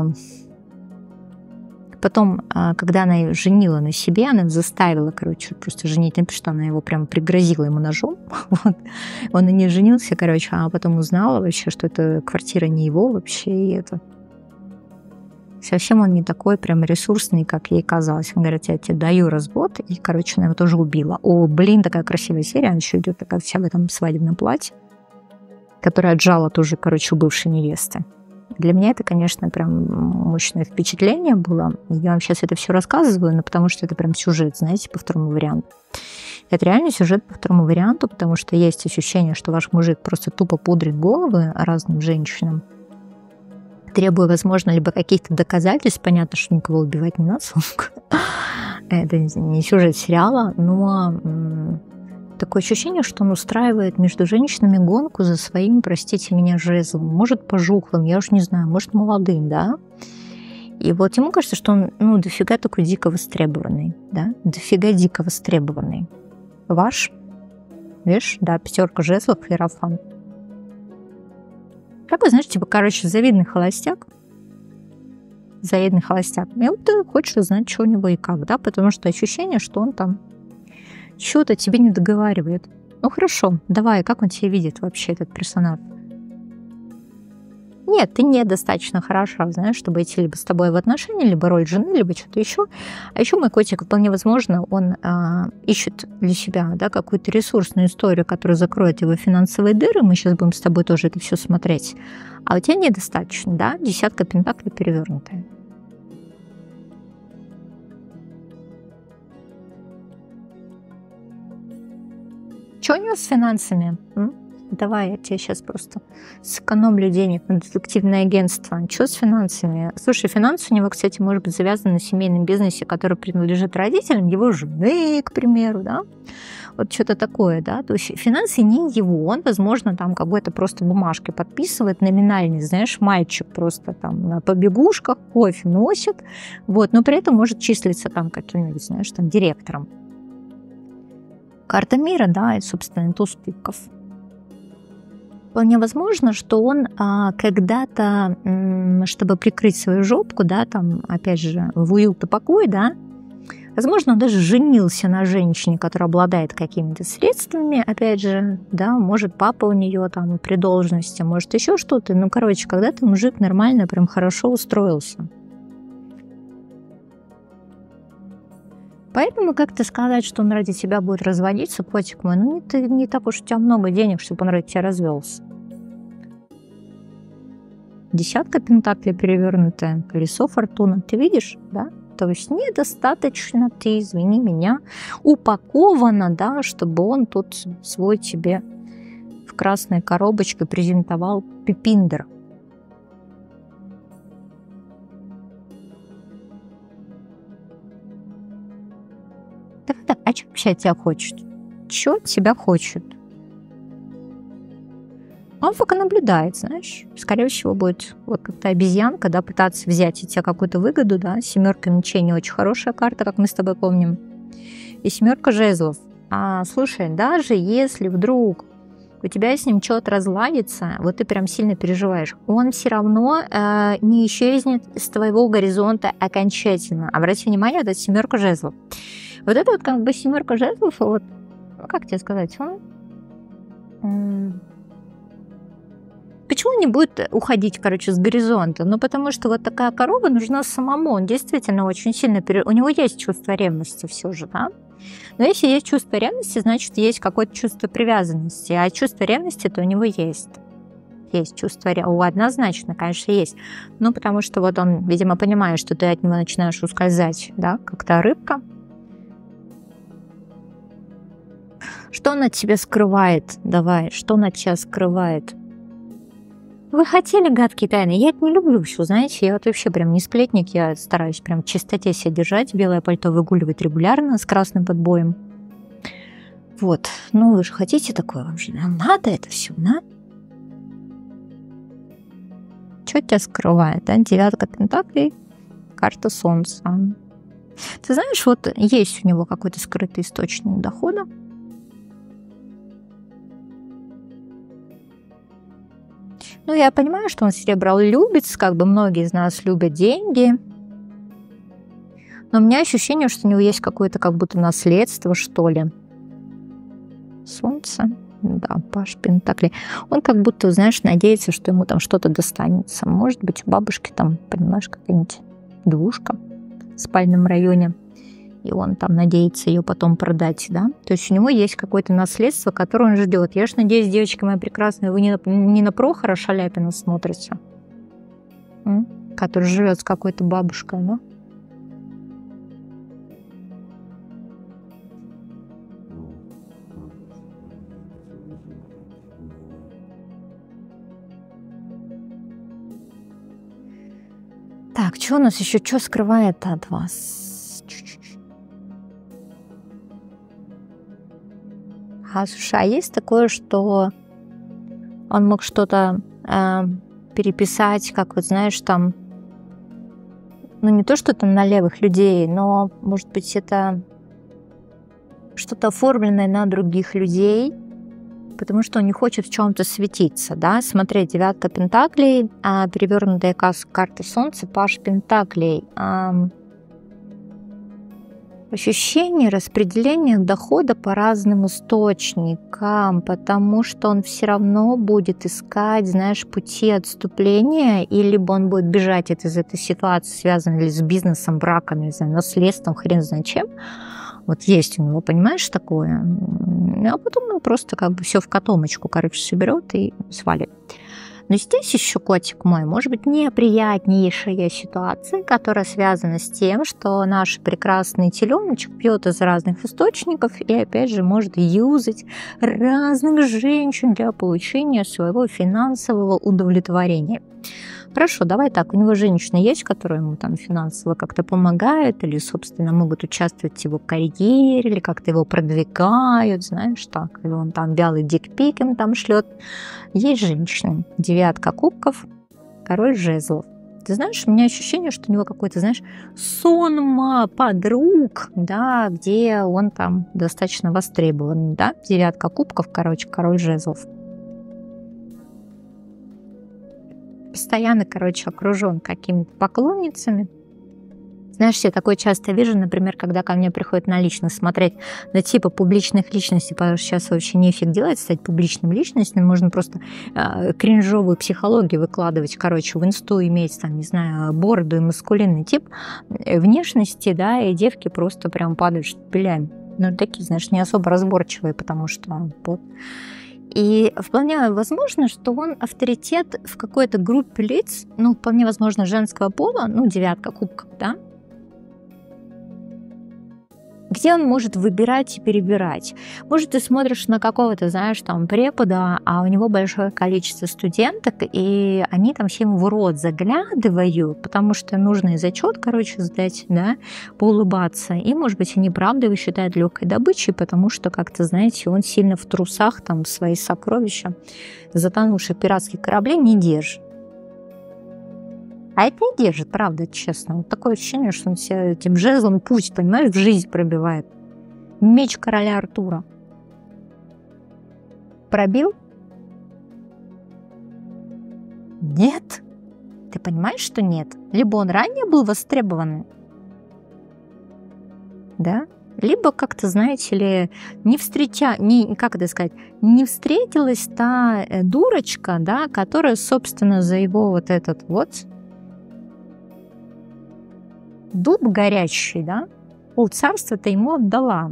Потом, когда она ее женила на себе, она заставила, короче, просто женить, не потому что она его прям пригрозила ему ножом. Вот. Он на ней женился, короче, а потом узнала вообще, что эта квартира не его вообще, и это... Совсем он не такой прям ресурсный, как ей казалось. Он говорит: я тебе даю развод, и, короче, она его тоже убила. О, блин, такая красивая серия, она еще идет такая вся в этом свадебном платье, которая отжала тоже, короче, у бывшей невесты. Для меня это, конечно, прям мощное впечатление было. Я вам сейчас это все рассказываю, но потому что это прям сюжет, знаете, по второму варианту. Это реально сюжет по второму варианту, потому что есть ощущение, что ваш мужик просто тупо пудрит головы разным женщинам, требуя, возможно, либо каких-то доказательств. Понятно, что никого убивать не надо. Это не сюжет сериала, но... Такое ощущение, что он устраивает между женщинами гонку за своим, простите меня, жезлом. Может, пожухлым, я уж не знаю, может, молодым, да? И вот ему кажется, что он, ну, дофига такой дико востребованный, да? Дофига дико востребованный. Ваш, видишь, да, пятерка жезлов, иерофант. Такой, знаешь, типа, короче, завидный холостяк. Завидный холостяк. И вот ты хочешь узнать, что у него и как, да? Потому что ощущение, что он там что-то тебе не договаривает. Ну хорошо, давай, как он тебя видит вообще, этот персонаж? Нет, ты недостаточно хороша, знаешь, чтобы идти либо с тобой в отношения, либо роль жены, либо что-то еще. А еще мой котик, вполне возможно, он а, ищет для себя, да, какую-то ресурсную историю, которая закроет его финансовые дыры. Мы сейчас будем с тобой тоже это все смотреть. А у тебя недостаточно, да, десятка пентаклей перевернутая. Что у него с финансами? М? Давай, я тебе сейчас просто сэкономлю денег на детективное агентство. Что с финансами? Слушай, финансы у него, кстати, может быть завязаны на семейном бизнесе, который принадлежит родителям, его жены, к примеру, да? Вот что-то такое, да? То есть финансы не его, он, возможно, там какой-то просто бумажки подписывает, номинальный, знаешь, мальчик просто там на побегушках кофе носит, вот, но при этом может числиться там каким-нибудь, знаешь, там директором. Карта мира, да, и, собственно, туз кубков. Вполне возможно, что он а, когда-то, м, чтобы прикрыть свою жопку, да, там, опять же, в уют и покой, да, возможно, он даже женился на женщине, которая обладает какими-то средствами, опять же, да, может, папа у нее там при должности, может, еще что-то. Ну, короче, когда-то мужик нормально, прям хорошо устроился. Поэтому как-то сказать, что он ради тебя будет разводиться, котик мой, ну не, не так уж у тебя много денег, чтобы он ради тебя развелся. Десятка пентаклей перевернутая, колесо фортуны. Ты видишь, да? То есть недостаточно ты, извини меня, упакована, да, чтобы он тут свой тебе в красной коробочке презентовал пипиндер. Так, так, а что вообще от тебя хочет? Что от тебя хочет? Он пока наблюдает, знаешь. Скорее всего, будет вот как-то обезьянка, да, пытаться взять от тебя какую-то выгоду, да. Семерка мечей не очень хорошая карта, как мы с тобой помним. И семерка жезлов. А, слушай, даже если вдруг у тебя с ним что-то разладится, вот ты прям сильно переживаешь, он все равно э, не исчезнет с твоего горизонта окончательно. Обрати внимание, это семерка жезлов. Вот это вот как бы семерка жезлов, вот, как тебе сказать, он... М- Почему он не будет уходить, короче, с горизонта? Ну, потому что вот такая корова нужна самому. Он действительно очень сильно... Пере... У него есть чувство ревности все же, да? Но если есть чувство ревности, значит, есть какое-то чувство привязанности. А чувство ревности-то у него есть. Есть чувство ревности. Однозначно, конечно, есть. Ну, потому что вот он, видимо, понимает, что ты от него начинаешь ускользать, да? Как-то рыбка. Что он от тебя скрывает? Давай, что он от тебя скрывает? Вы хотели гадкие тайны? Я это не люблю все, знаете, я вот вообще прям не сплетник, я стараюсь прям в чистоте себя держать, белое пальто выгуливать регулярно с красным подбоем. Вот, ну вы же хотите такое, вам же надо это все, да? Что тебя скрывает, да? Девятка пентаклей, карта солнца. Ты знаешь, вот есть у него какой-то скрытый источник дохода. Ну, я понимаю, что он серебро любит, как бы многие из нас любят деньги. Но у меня ощущение, что у него есть какое-то как будто наследство, что ли. Солнце. Да, паш пентаклей. Он как будто, знаешь, надеется, что ему там что-то достанется. Может быть, у бабушки там, понимаешь, какая-нибудь двушка в спальном районе. И он там надеется ее потом продать, да? То есть у него есть какое-то наследство, которое он ждет. Я ж надеюсь, девочки мои прекрасные, вы не на, не на Прохора Шаляпина смотрите, м? Который живет с какой-то бабушкой, да? Так, что у нас еще, что скрывает от вас? А, слушай, а есть такое, что он мог что-то э, переписать, как вот знаешь, там, ну не то, что там на левых людей, но, может быть, это что-то оформленное на других людей, потому что он не хочет в чем-то светиться, да? Смотри, девятка пентаклей, а перевернутая карта солнца, паш пентаклей. А, ощущение распределения дохода по разным источникам, потому что он все равно будет искать, знаешь, пути отступления, и либо он будет бежать из этой ситуации, связанной ли с бизнесом, браком, не знаю, наследством, хрен знает чем. Вот есть у него, понимаешь, такое. А потом он просто как бы все в котомочку, короче, соберет и свалит. Но здесь еще, котик мой, может быть неприятнейшая ситуация, которая связана с тем, что наш прекрасный теленочек пьет из разных источников и, опять же, может юзать разных женщин для получения своего финансового удовлетворения. Хорошо, давай так, у него женщины есть, которые ему там финансово как-то помогают или, собственно, могут участвовать в его карьере, или как-то его продвигают, знаешь, так, или он там вялый дикпик им там шлет. Есть женщины. Девятка кубков, король жезлов. Ты знаешь, у меня ощущение, что у него какой-то, знаешь, сонма подруг, да, где он там достаточно востребован, да, девятка кубков, короче, король жезлов. Постоянно, короче, окружен какими-то поклонницами. Знаешь, я такое часто вижу, например, когда ко мне приходят на личность смотреть на типа публичных личностей, потому что сейчас вообще нефиг делать, стать публичным личностью, можно просто э, кринжовую психологию выкладывать, короче, в инсту иметь, там, не знаю, бороду и маскулинный тип внешности, да, и девки просто прям падают штапелями. Ну, такие, знаешь, не особо разборчивые, потому что вот. И вполне возможно, что он авторитет в какой-то группе лиц, ну, вполне возможно, женского пола, ну, девятка кубков, да, где он может выбирать и перебирать. Может, ты смотришь на какого-то, знаешь, там, препода, а у него большое количество студенток, и они там всем в рот заглядывают, потому что нужно и зачет, короче, сдать, да, поулыбаться. И, может быть, они правда его считают легкой добычей, потому что, как-то, знаете, он сильно в трусах там свои сокровища затонувших пиратских кораблей не держит. А это не держит, правда, честно. Вот такое ощущение, что он себя этим жезлом путь, понимаешь, в жизнь пробивает. Меч короля Артура. Пробил? Нет. Ты понимаешь, что нет? Либо он ранее был востребованный, да? Либо как-то, знаете ли, не встретя, не, как это сказать, не встретилась та дурочка, да, которая, собственно, за его вот этот вот дуб горящий, да, полцарства-то ему отдала.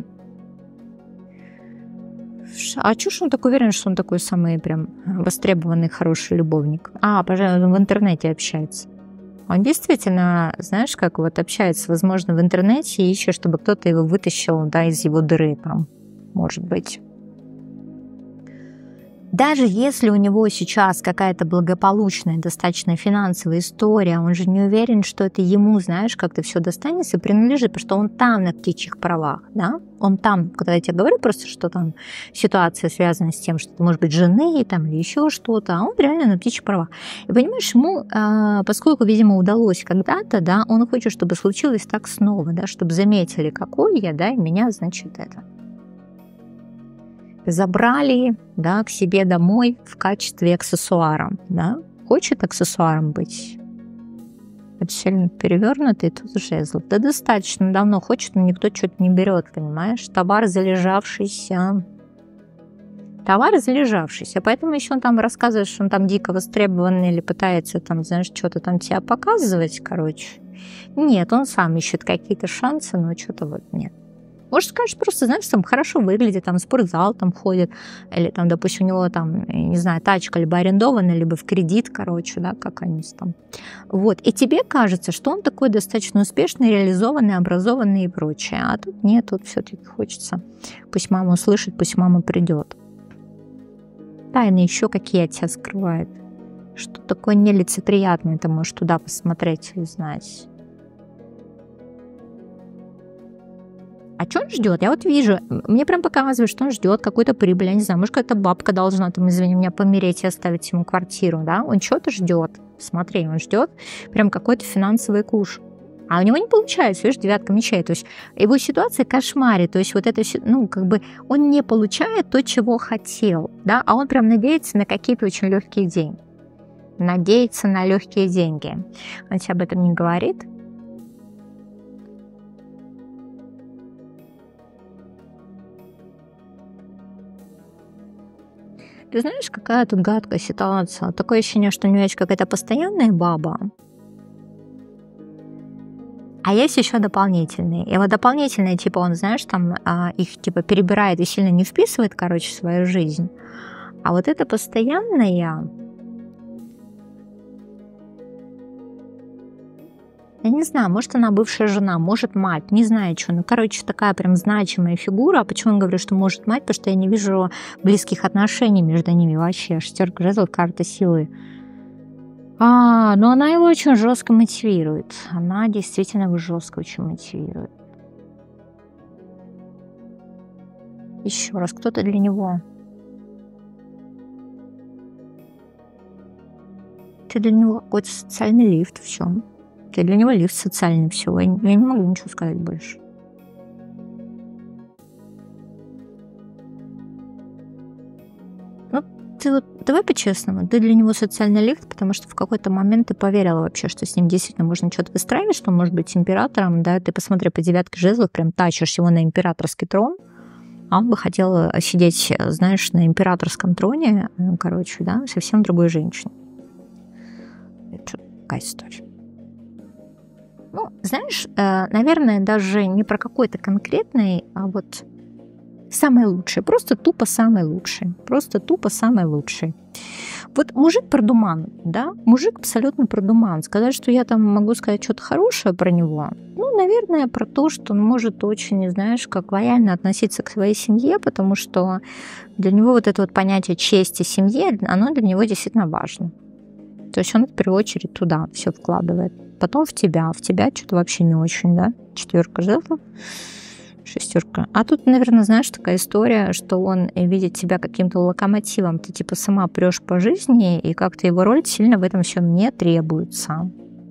А чё ж он так уверен, что он такой самый прям востребованный, хороший любовник? А, пожалуй, он в интернете общается. Он действительно, знаешь, как вот общается, возможно, в интернете и ищет, чтобы кто-то его вытащил, да, из его дыры там, может быть. Даже если у него сейчас какая-то благополучная, достаточно финансовая история, он же не уверен, что это ему, знаешь, как-то все достанется, принадлежит, потому что он там на птичьих правах, да? Он там, когда я тебе говорю просто, что там ситуация связана с тем, что это может быть жены там, или еще что-то, а он реально на птичьих правах. И понимаешь, ему, поскольку, видимо, удалось когда-то, да, он хочет, чтобы случилось так снова, да, чтобы заметили, какой я, да, и меня, значит, это... забрали, да, к себе домой в качестве аксессуара, да, хочет аксессуаром быть. Это сильно перевернутый тут жезл. Да достаточно давно хочет, но никто что-то не берет, понимаешь? Товар залежавшийся. Товар залежавшийся. Поэтому еще он там рассказывает, что он там дико востребованный или пытается там, знаешь, что-то там тебя показывать, короче. Нет, он сам ищет какие-то шансы, но что-то вот нет. Может, скажешь, просто, знаешь, там хорошо выглядит, там в спортзал там ходит, или там, допустим, у него там, не знаю, тачка либо арендованная, либо в кредит, короче, да, как-нибудь там. Вот, и тебе кажется, что он такой достаточно успешный, реализованный, образованный и прочее, а тут нет, тут все-таки хочется. Пусть мама услышит, пусть мама придет. Тайны еще какие от тебя скрывает. Что такое нелицеприятное, ты можешь туда посмотреть и знать. А что он ждет? Я вот вижу, мне прям показывает, что он ждет какой-то прибыли, я не знаю, может, какая-то бабка должна, там, извини меня, помереть и оставить ему квартиру, да? Он что-то ждет. Смотри, он ждет прям какой-то финансовый куш. А у него не получается, видишь, девятка мечей. То есть его ситуация кошмарит. То есть вот это, ну, как бы он не получает то, чего хотел, да? А он прям надеется на какие-то очень легкие деньги. Надеется на легкие деньги. Он тебе об этом не говорит. Ты знаешь, какая тут гадкая ситуация? Такое ощущение, что у него есть какая-то постоянная баба, а есть еще дополнительные. И вот дополнительные, типа, он, знаешь, там их типа перебирает и сильно не вписывает, короче, в свою жизнь. А вот это постоянная... Я не знаю, может, она бывшая жена, может, мать, не знаю, что. Ну, короче, такая прям значимая фигура. А почему он говорит, что может мать? Потому что я не вижу близких отношений между ними вообще. Шестерка жезлов, карта силы. А, но она его очень жестко мотивирует. Она действительно его жестко очень мотивирует. Еще раз, кто-то для него. Ты для него какой-то социальный лифт в чем? Ты для него лифт социальный, все. Я не, я не могу ничего сказать больше. Ну, ты вот давай по-честному. Ты для него социальный лифт, потому что в какой-то момент ты поверила вообще, что с ним действительно можно что-то выстраивать, что он может быть императором, да, ты посмотри по девятке жезлов, прям тащишь его на императорский трон, а он бы хотел сидеть, знаешь, на императорском троне, короче, да, совсем другой женщиной. Это такая история. Ну, знаешь, наверное, даже не про какой-то конкретный, а вот самый лучший. Просто тупо самый лучший. Просто тупо самый лучший. Вот мужик продуман, да, мужик абсолютно продуман. Сказать, что я там могу сказать что-то хорошее про него, ну, наверное, про то, что он может очень, знаешь, как лояльно относиться к своей семье, потому что для него вот это вот понятие чести семьи, оно для него действительно важно. То есть он в первую очередь туда все вкладывает. Потом в тебя. В тебя что-то вообще не очень, да? Четверка жезлов, шестерка. А тут, наверное, знаешь, такая история, что он видит тебя каким-то локомотивом. Ты типа сама прешь по жизни, и как-то его роль сильно в этом всем не требуется.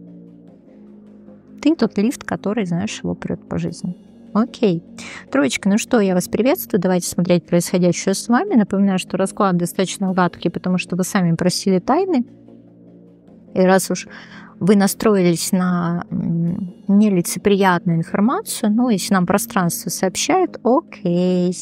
Ты тот лифт, который, знаешь, его прет по жизни. Окей. Троечка, ну что, я вас приветствую. Давайте смотреть происходящее с вами. Напоминаю, что расклад достаточно гадкий, потому что вы сами просили тайны. И раз уж вы настроились на нелицеприятную информацию, ну, если нам пространство сообщает, окей.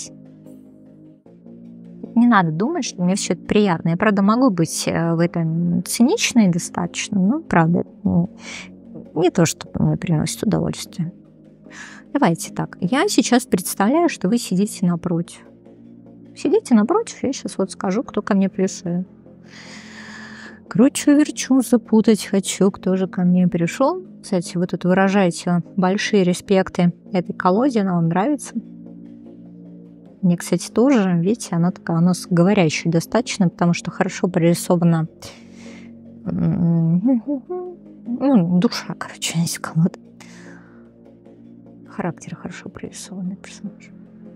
Не надо думать, что мне все это приятно. Я, правда, могу быть в этом циничной достаточно, но, правда, не то, что мне приносит удовольствие. Давайте так. Я сейчас представляю, что вы сидите напротив. Сидите напротив, я сейчас вот скажу, кто ко мне пришел. Кручу-верчу, запутать хочу, кто же ко мне пришел. Кстати, вы тут выражаете большие респекты этой колоде, она вам нравится. Мне, кстати, тоже, видите, она такая, она говорящая достаточно, потому что хорошо прорисована, ну, душа, короче, есть колода. Характер хорошо прорисованный персонаж.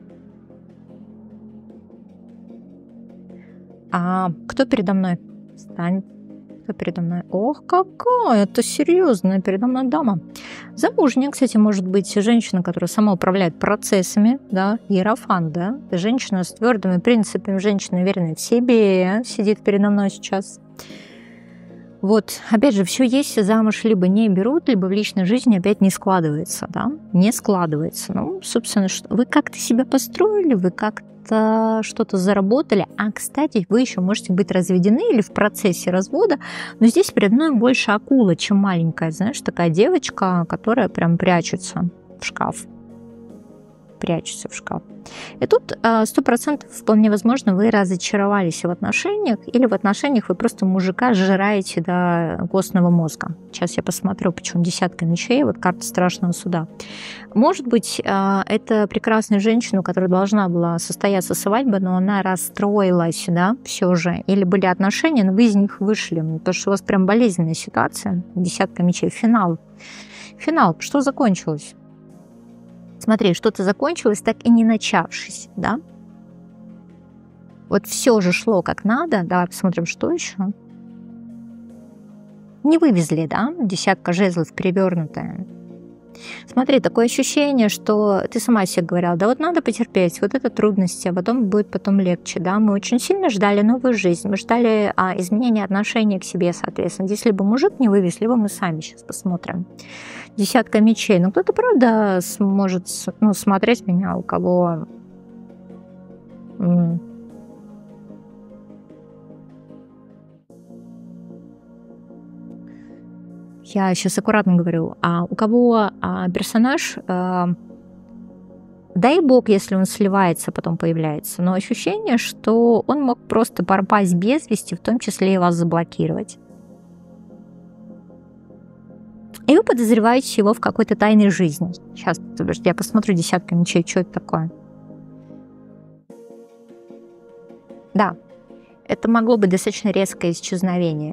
А кто передо мной? Встань. Кто передо мной? Ох, какая это серьезная передо мной дама. Замужняя, кстати, может быть женщина, которая сама управляет процессами, да, иерофант, да. Женщина с твердыми принципами, женщина уверенная в себе, сидит передо мной сейчас. Вот, опять же, все есть, замуж либо не берут, либо в личной жизни опять не складывается, да, не складывается. Ну, собственно, что, вы как-то себя построили, вы как-то что-то заработали, а, кстати, вы еще можете быть разведены или в процессе развода, но здесь перед мной больше акула, чем маленькая, знаешь, такая девочка, которая прям прячется в шкаф. Прячется в шкаф. И тут сто процентов вполне возможно вы разочаровались в отношениях, или в отношениях вы просто мужика сжираете до костного мозга. Сейчас я посмотрю, почему десятка мечей, вот карта страшного суда. Может быть, это прекрасная женщина, которая должна была состояться свадьба, но она расстроилась, да, все же. Или были отношения, но вы из них вышли, потому что у вас прям болезненная ситуация. Десятка мечей, финал. Финал, что закончилось? Смотри, что-то закончилось, так и не начавшись, да? Вот все же шло как надо. Давай посмотрим, что еще. Не вывезли, да? Десятка жезлов перевернутая. Смотри, такое ощущение, что ты сама себе говорила, да вот надо потерпеть, вот это трудности, а потом будет потом легче, да? Мы очень сильно ждали новую жизнь, мы ждали а, изменения отношения к себе, соответственно. Здесь либо мужик не вывез, либо мы сами сейчас посмотрим. Десятка мечей. Ну, кто-то, правда, сможет, ну, смотреть меня, у кого... М- Я сейчас аккуратно говорю. А у кого а, персонаж... А, дай бог, если он сливается, потом появляется. Но ощущение, что он мог просто пропасть без вести, в том числе и вас заблокировать. И вы подозреваете его в какой-то тайной жизни. Сейчас, я посмотрю десятка мечей, что это такое. Да, это могло быть достаточно резкое исчезновение.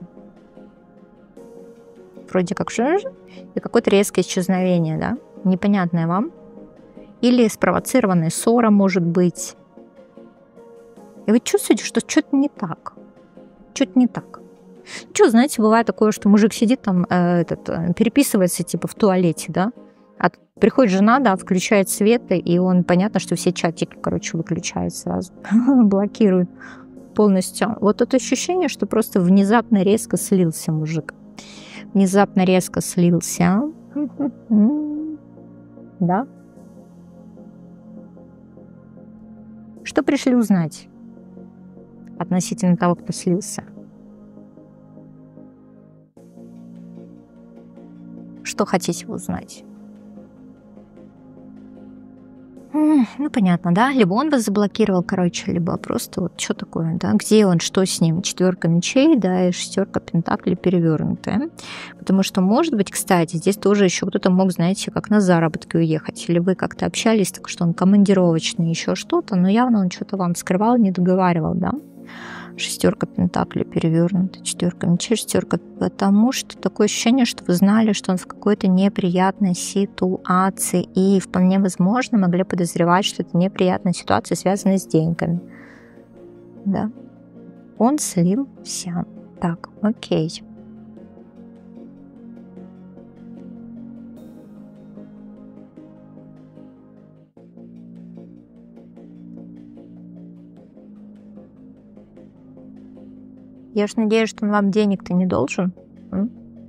Вроде как же, и какое-то резкое исчезновение, да, непонятное вам. Или спровоцированная ссора, может быть. И вы чувствуете, что что-то не так. Что-то не так. Что, знаете, бывает такое, что мужик сидит там, э, этот, переписывается типа в туалете, да, а приходит жена, да, включает свет, и он, понятно, что все чатики, короче, выключает сразу, блокирует полностью. Вот это ощущение, что просто внезапно резко слился мужик. Внезапно резко слился. Да? Что пришли узнать относительно того, кто слился? Что хотите узнать? М, Ну, понятно, да? Либо он вас заблокировал, короче, либо просто вот что такое, да? Где он, что с ним? Четверка мечей, да, и шестерка пентаклей перевернутая. Потому что, может быть, кстати, здесь тоже еще кто-то мог, знаете, как на заработки уехать. Или вы как-то общались, так что он командировочный, еще что-то, но явно он что-то вам скрывал, не договаривал, да? Шестерка пентаклей перевернута, четверка мечей, шестерка, потому что такое ощущение, что вы знали, что он в какой-то неприятной ситуации, и вполне возможно могли подозревать, что это неприятная ситуация, связанная с деньгами. Да. Он слился. Так, окей. Я ж надеюсь, что он вам денег-то не должен. М?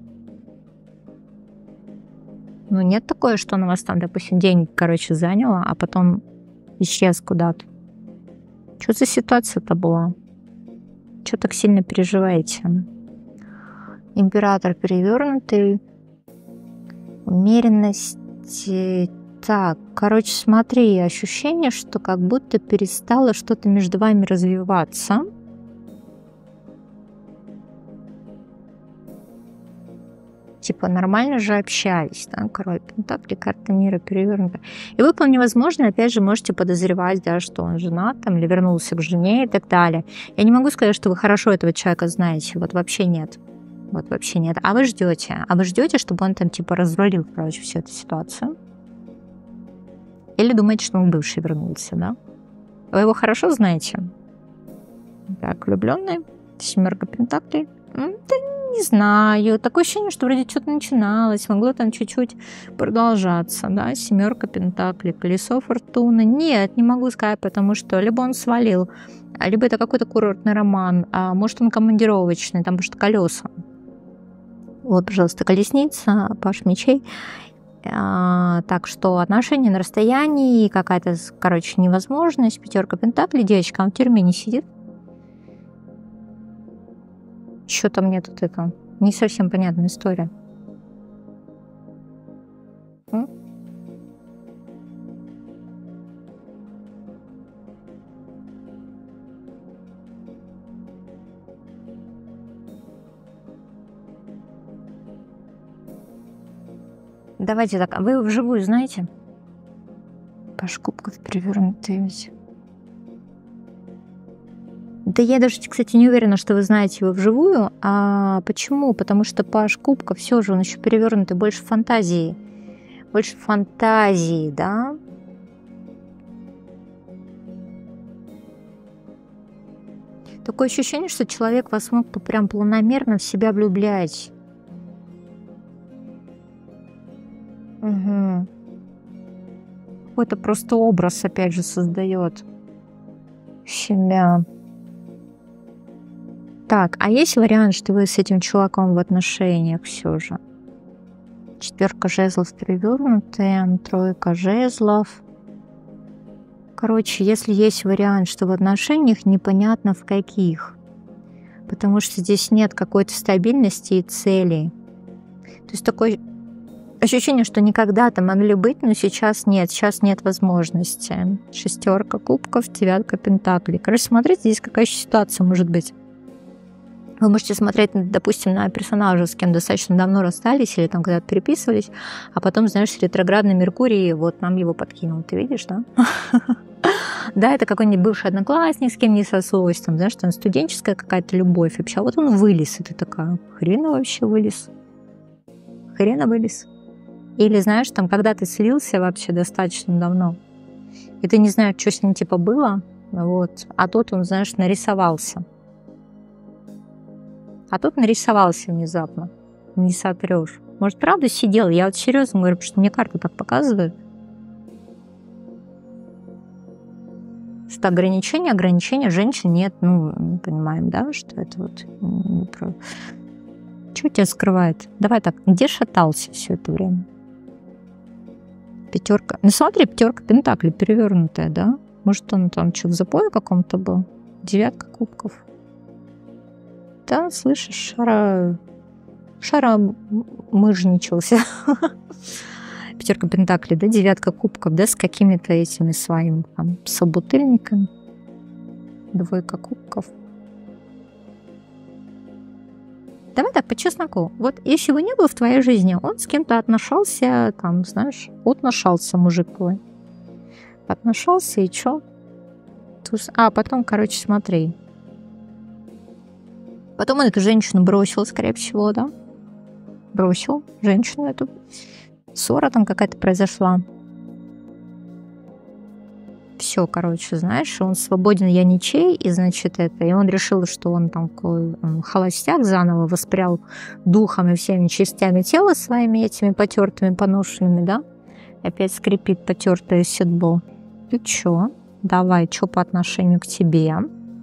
Ну, нет такое, что он у вас там, допустим, денег, короче, заняла, а потом исчез куда-то. Что за ситуация-то была? Что так сильно переживаете? Император перевернутый. Умеренность. э, Так, короче, смотри, ощущение, что как будто перестало что-то между вами развиваться. Типа нормально же общались, да, король пентаклей, карта мира перевернута. И вы вполне возможно, опять же, можете подозревать, да, что он женат там, или вернулся к жене и так далее. Я не могу сказать, что вы хорошо этого человека знаете, вот вообще нет. Вот вообще нет. А вы ждете, а вы ждете, чтобы он там типа развалил, короче, всю эту ситуацию? Или думаете, что он бывший вернулся, да? Вы его хорошо знаете? Так, влюбленный, семерка пентаклей. М, Да не знаю. Такое ощущение, что вроде что-то начиналось, могло там чуть-чуть продолжаться, да? Семерка пентаклей, колесо фортуны. Нет, не могу сказать, потому что либо он свалил, а либо это какой-то курортный роман, а может он командировочный, там потому что колеса. Вот, пожалуйста, колесница, паш мечей. А, так что отношения на расстоянии, какая-то, короче, невозможность. Пятерка пентаклей, девочка, он в тюрьме не сидит. Что-то мне тут это не совсем понятная история. М? Давайте так, а вы его вживую знаете? Паш кубков перевернутый ведь. Да я даже, кстати, не уверена, что вы знаете его вживую. А почему? Потому что Паш кубков, все же он еще перевернутый, больше фантазии. Больше фантазии, да? Такое ощущение, что человек вас мог бы прям планомерно в себя влюблять. Угу. Какой-то просто образ, опять же, создает себя. Так, а есть вариант, что вы с этим чуваком в отношениях все же? Четверка жезлов перевернутая, тройка жезлов. Короче, если есть вариант, что в отношениях, непонятно в каких. Потому что здесь нет какой-то стабильности и цели. То есть такое ощущение, что никогда-то могли быть, но сейчас нет, сейчас нет возможности. Шестерка кубков, девятка пентаклей. Короче, смотрите, здесь какая ситуация может быть. Вы можете смотреть, допустим, на персонажа, с кем достаточно давно расстались или там когда-то переписывались, а потом, знаешь, ретроградный Меркурий, вот нам его подкинул. Ты видишь, да? Да, это какой-нибудь бывший одноклассник, с кем не сосулась, там, знаешь, там студенческая какая-то любовь вообще. А вот он вылез, и ты такая, хрена вообще вылез. Хрена вылез. Или, знаешь, там, когда ты слился вообще достаточно давно, и ты не знаешь, что с ним типа было, вот, а тут он, знаешь, нарисовался. А тут нарисовался внезапно. Не сотрешь. Может, правда сидел? Я вот серьезно говорю, потому что мне карта так показывает. Что ограничения, ограничения женщин нет. Ну, мы понимаем, да, что это вот не про... Что тебя скрывает? Давай так, где шатался все это время? Пятерка. Ну, смотри, пятерка пентаклей перевернутая, да? Может, он там что, в запое каком-то был? Девятка кубков. Да, слышишь, шара... Шара мыжничался. пятерка пентаклей, да, девятка кубков, да, с какими-то этими своими там собутыльниками. Двойка кубков. Давай так, по чесноку. Вот если его не было в твоей жизни, он с кем-то отношался, там, знаешь, отношался мужик твой. Отношался и чё? А, потом, короче, смотри. Потом он эту женщину бросил, скорее всего, да? Бросил женщину эту. Ссора там какая-то произошла. Все, короче, знаешь, он свободен, я ничей, и, значит, это, и он решил, что он там такой холостяк, заново воспрял духом и всеми частями тела своими этими потертыми, поношенными, да, и опять скрипит потертое седло. Ты чё? Давай, чё по отношению к тебе?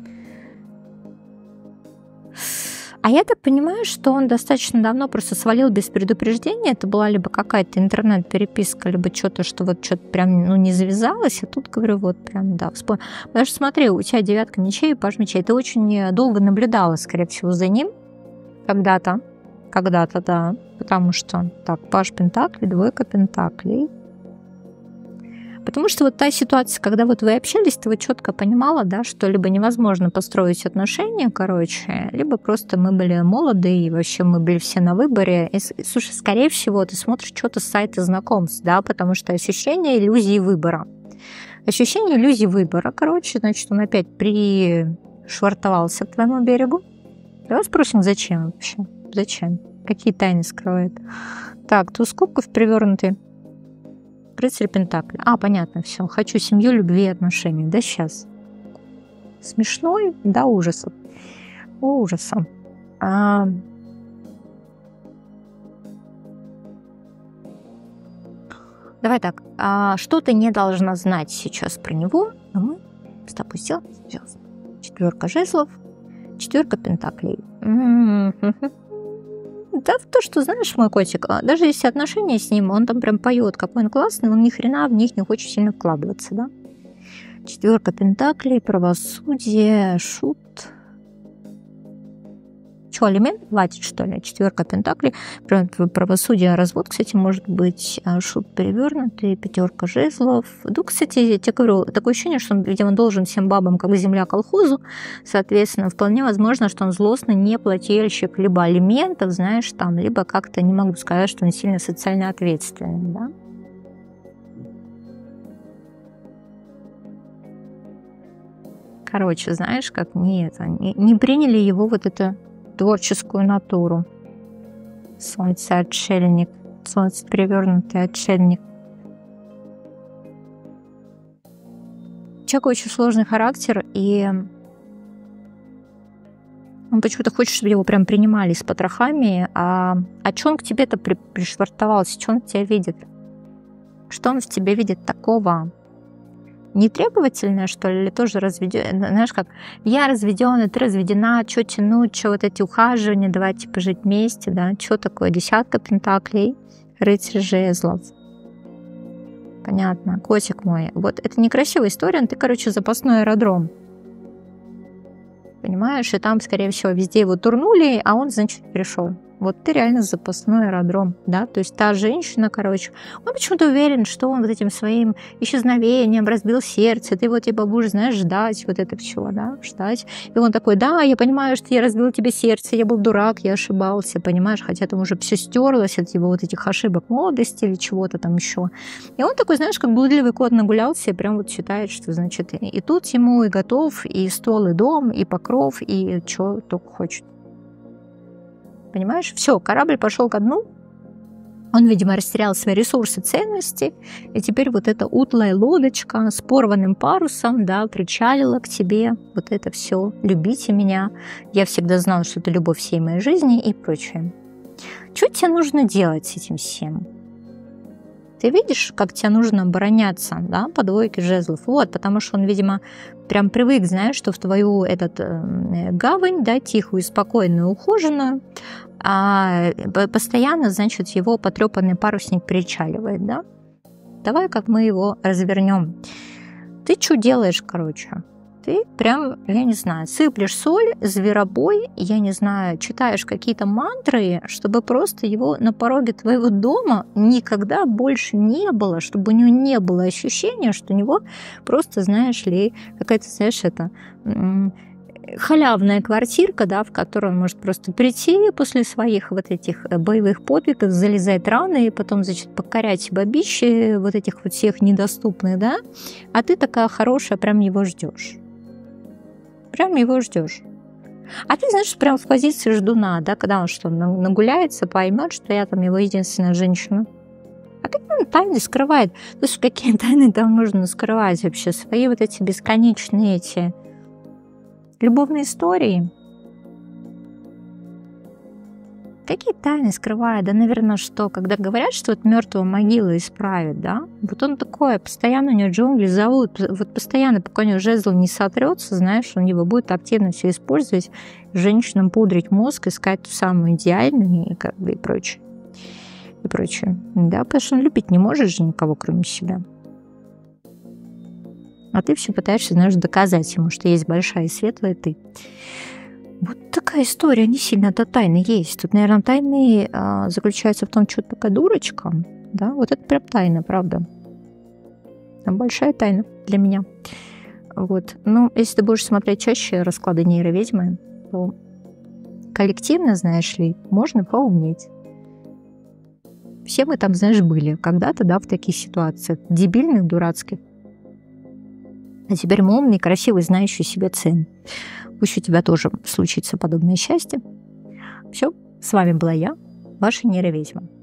А я так понимаю, что он достаточно давно просто свалил без предупреждения. Это была либо какая-то интернет-переписка, либо что-то, что вот что-то прям ну, не завязалось. А тут, говорю, вот прям, да, вспомнил. Потому что смотри, у тебя девятка мечей и паж мечей. Ты очень долго наблюдала, скорее всего, за ним когда-то. Когда-то, да. Потому что, так, паж пентаклей, двойка пентаклей. Потому что вот та ситуация, когда вот вы общались, ты вот четко понимала, да, что либо невозможно построить отношения, короче, либо просто мы были молоды, и вообще мы были все на выборе. И, слушай, скорее всего, ты смотришь что-то с сайта знакомств, да, потому что ощущение иллюзии выбора. Ощущение иллюзии выбора, короче, значит, он опять пришвартовался к твоему берегу. Давай спросим, зачем вообще? Зачем? Какие тайны скрывает? Так, туз кубков перевернутый. Рыцарь пентаклей. А, понятно, все. Хочу семью, любви и отношений. Да сейчас. Смешной до ужаса. Ужаса. А... Давай так. А что ты не должна знать сейчас про него? А мы с тобой сделаем. Четверка жезлов. Четверка пентаклей. Да, то, что, знаешь, мой котик, даже если отношения с ним, он там прям поет, какой он классный, он ни хрена в них не хочет сильно вкладываться, да? Четверка пентаклей, правосудие, шут. Что, алимент платит, что ли? Четверка пентаклей, правосудие, развод, кстати, может быть, шут перевернутый, пятерка жезлов. Ну, кстати, я тебе говорю, такое ощущение, что он, видимо, должен всем бабам, как земля колхозу, соответственно, вполне возможно, что он злостный неплательщик либо алиментов, знаешь, там, либо как-то, не могу сказать, что он сильно социально ответственный, да? Короче, знаешь, как не это, не, не приняли его вот это творческую натуру. Солнце отшельник, солнце перевернутый отшельник. Человек очень сложный характер, и он почему-то хочет, чтобы его прям принимали с потрохами. А, а что он к тебе-то при, пришвартовался? Что он в тебя видит? Что он в тебе видит такого? Нетребовательная, что ли, или тоже разведённая? Знаешь, как я разведённая, ты разведена, что тянуть, что вот эти ухаживания, давайте пожить вместе, да? Что такое? Десятка пентаклей, рыцарь жезлов. Понятно, котик мой. Вот это некрасивая история, но ты, короче, запасной аэродром. Понимаешь? И там, скорее всего, везде его турнули, а он, значит, пришел. Вот ты реально запасной аэродром, да, то есть та женщина, короче, он почему-то уверен, что он вот этим своим исчезновением разбил сердце, ты вот типа будешь, знаешь, ждать вот это все, да, ждать. И он такой, да, я понимаю, что я разбил тебе сердце, я был дурак, я ошибался, понимаешь, хотя там уже все стерлось от его вот этих ошибок молодости или чего-то там еще. И он такой, знаешь, как блудливый кот нагулялся и прям вот считает, что, значит, и тут ему и готов, и стол, и дом, и покров, и что только хочет. Понимаешь? Все, корабль пошел ко дну. Он, видимо, растерял свои ресурсы, ценности. И теперь вот эта утлая лодочка с порванным парусом, да, причалила к тебе. Вот это все. Любите меня. Я всегда знала, что это любовь всей моей жизни и прочее. Что тебе нужно делать с этим всем? Ты видишь, как тебе нужно обороняться, да, по двойке жезлов? Вот, потому что он, видимо, прям привык, знаешь, что в твою этот, э, гавань, да, тихую, спокойную, ухоженную, а постоянно, значит, его потрепанный парусник причаливает, да? Давай как мы его развернем. Ты что делаешь, короче? Ты прям, я не знаю, сыплешь соль, зверобой, я не знаю, читаешь какие-то мантры, чтобы просто его на пороге твоего дома никогда больше не было, чтобы у него не было ощущения, что у него просто, знаешь ли, какая-то, знаешь, это халявная квартирка, да, в которую он может просто прийти после своих вот этих боевых подвигов, залезать раны и потом, значит, покорять бабищи вот этих вот всех недоступных, да, а ты такая хорошая, прям его ждешь. Прям его ждешь. А ты, знаешь, прям в позиции ждуна, да, когда он что, нагуляется, поймет, что я там его единственная женщина. А какие он тайны скрывает? То есть какие тайны там нужно скрывать вообще? Свои вот эти бесконечные эти любовные истории. Какие тайны скрывает? Да, наверное, что, когда говорят, что вот мертвого могила исправит, да, вот он такой, постоянно у него джунгли зовут, вот постоянно, пока у него жезл не сотрется, знаешь, он его будет активно все использовать, женщинам пудрить мозг, искать ту самую идеальную и как бы и прочее. И прочее. Да, потому что он любить не может же никого, кроме себя. А ты все пытаешься, знаешь, доказать ему, что есть большая и светлая ты. Вот такая история, не сильно-то тайны есть. Тут, наверное, тайны а, заключаются в том, что ты такая дурочка. Да, вот это прям тайна, правда. Большая тайна для меня. Вот. Ну, если ты будешь смотреть чаще расклады нейроведьмы, то коллективно, знаешь ли, можно поумнеть. Все мы там, знаешь, были когда-то, да, в таких ситуациях, дебильных, дурацких. А теперь мы умные, красивые, знающие себе цену. Пусть у тебя тоже случится подобное счастье. Все, с вами была я, ваша нейроведьма.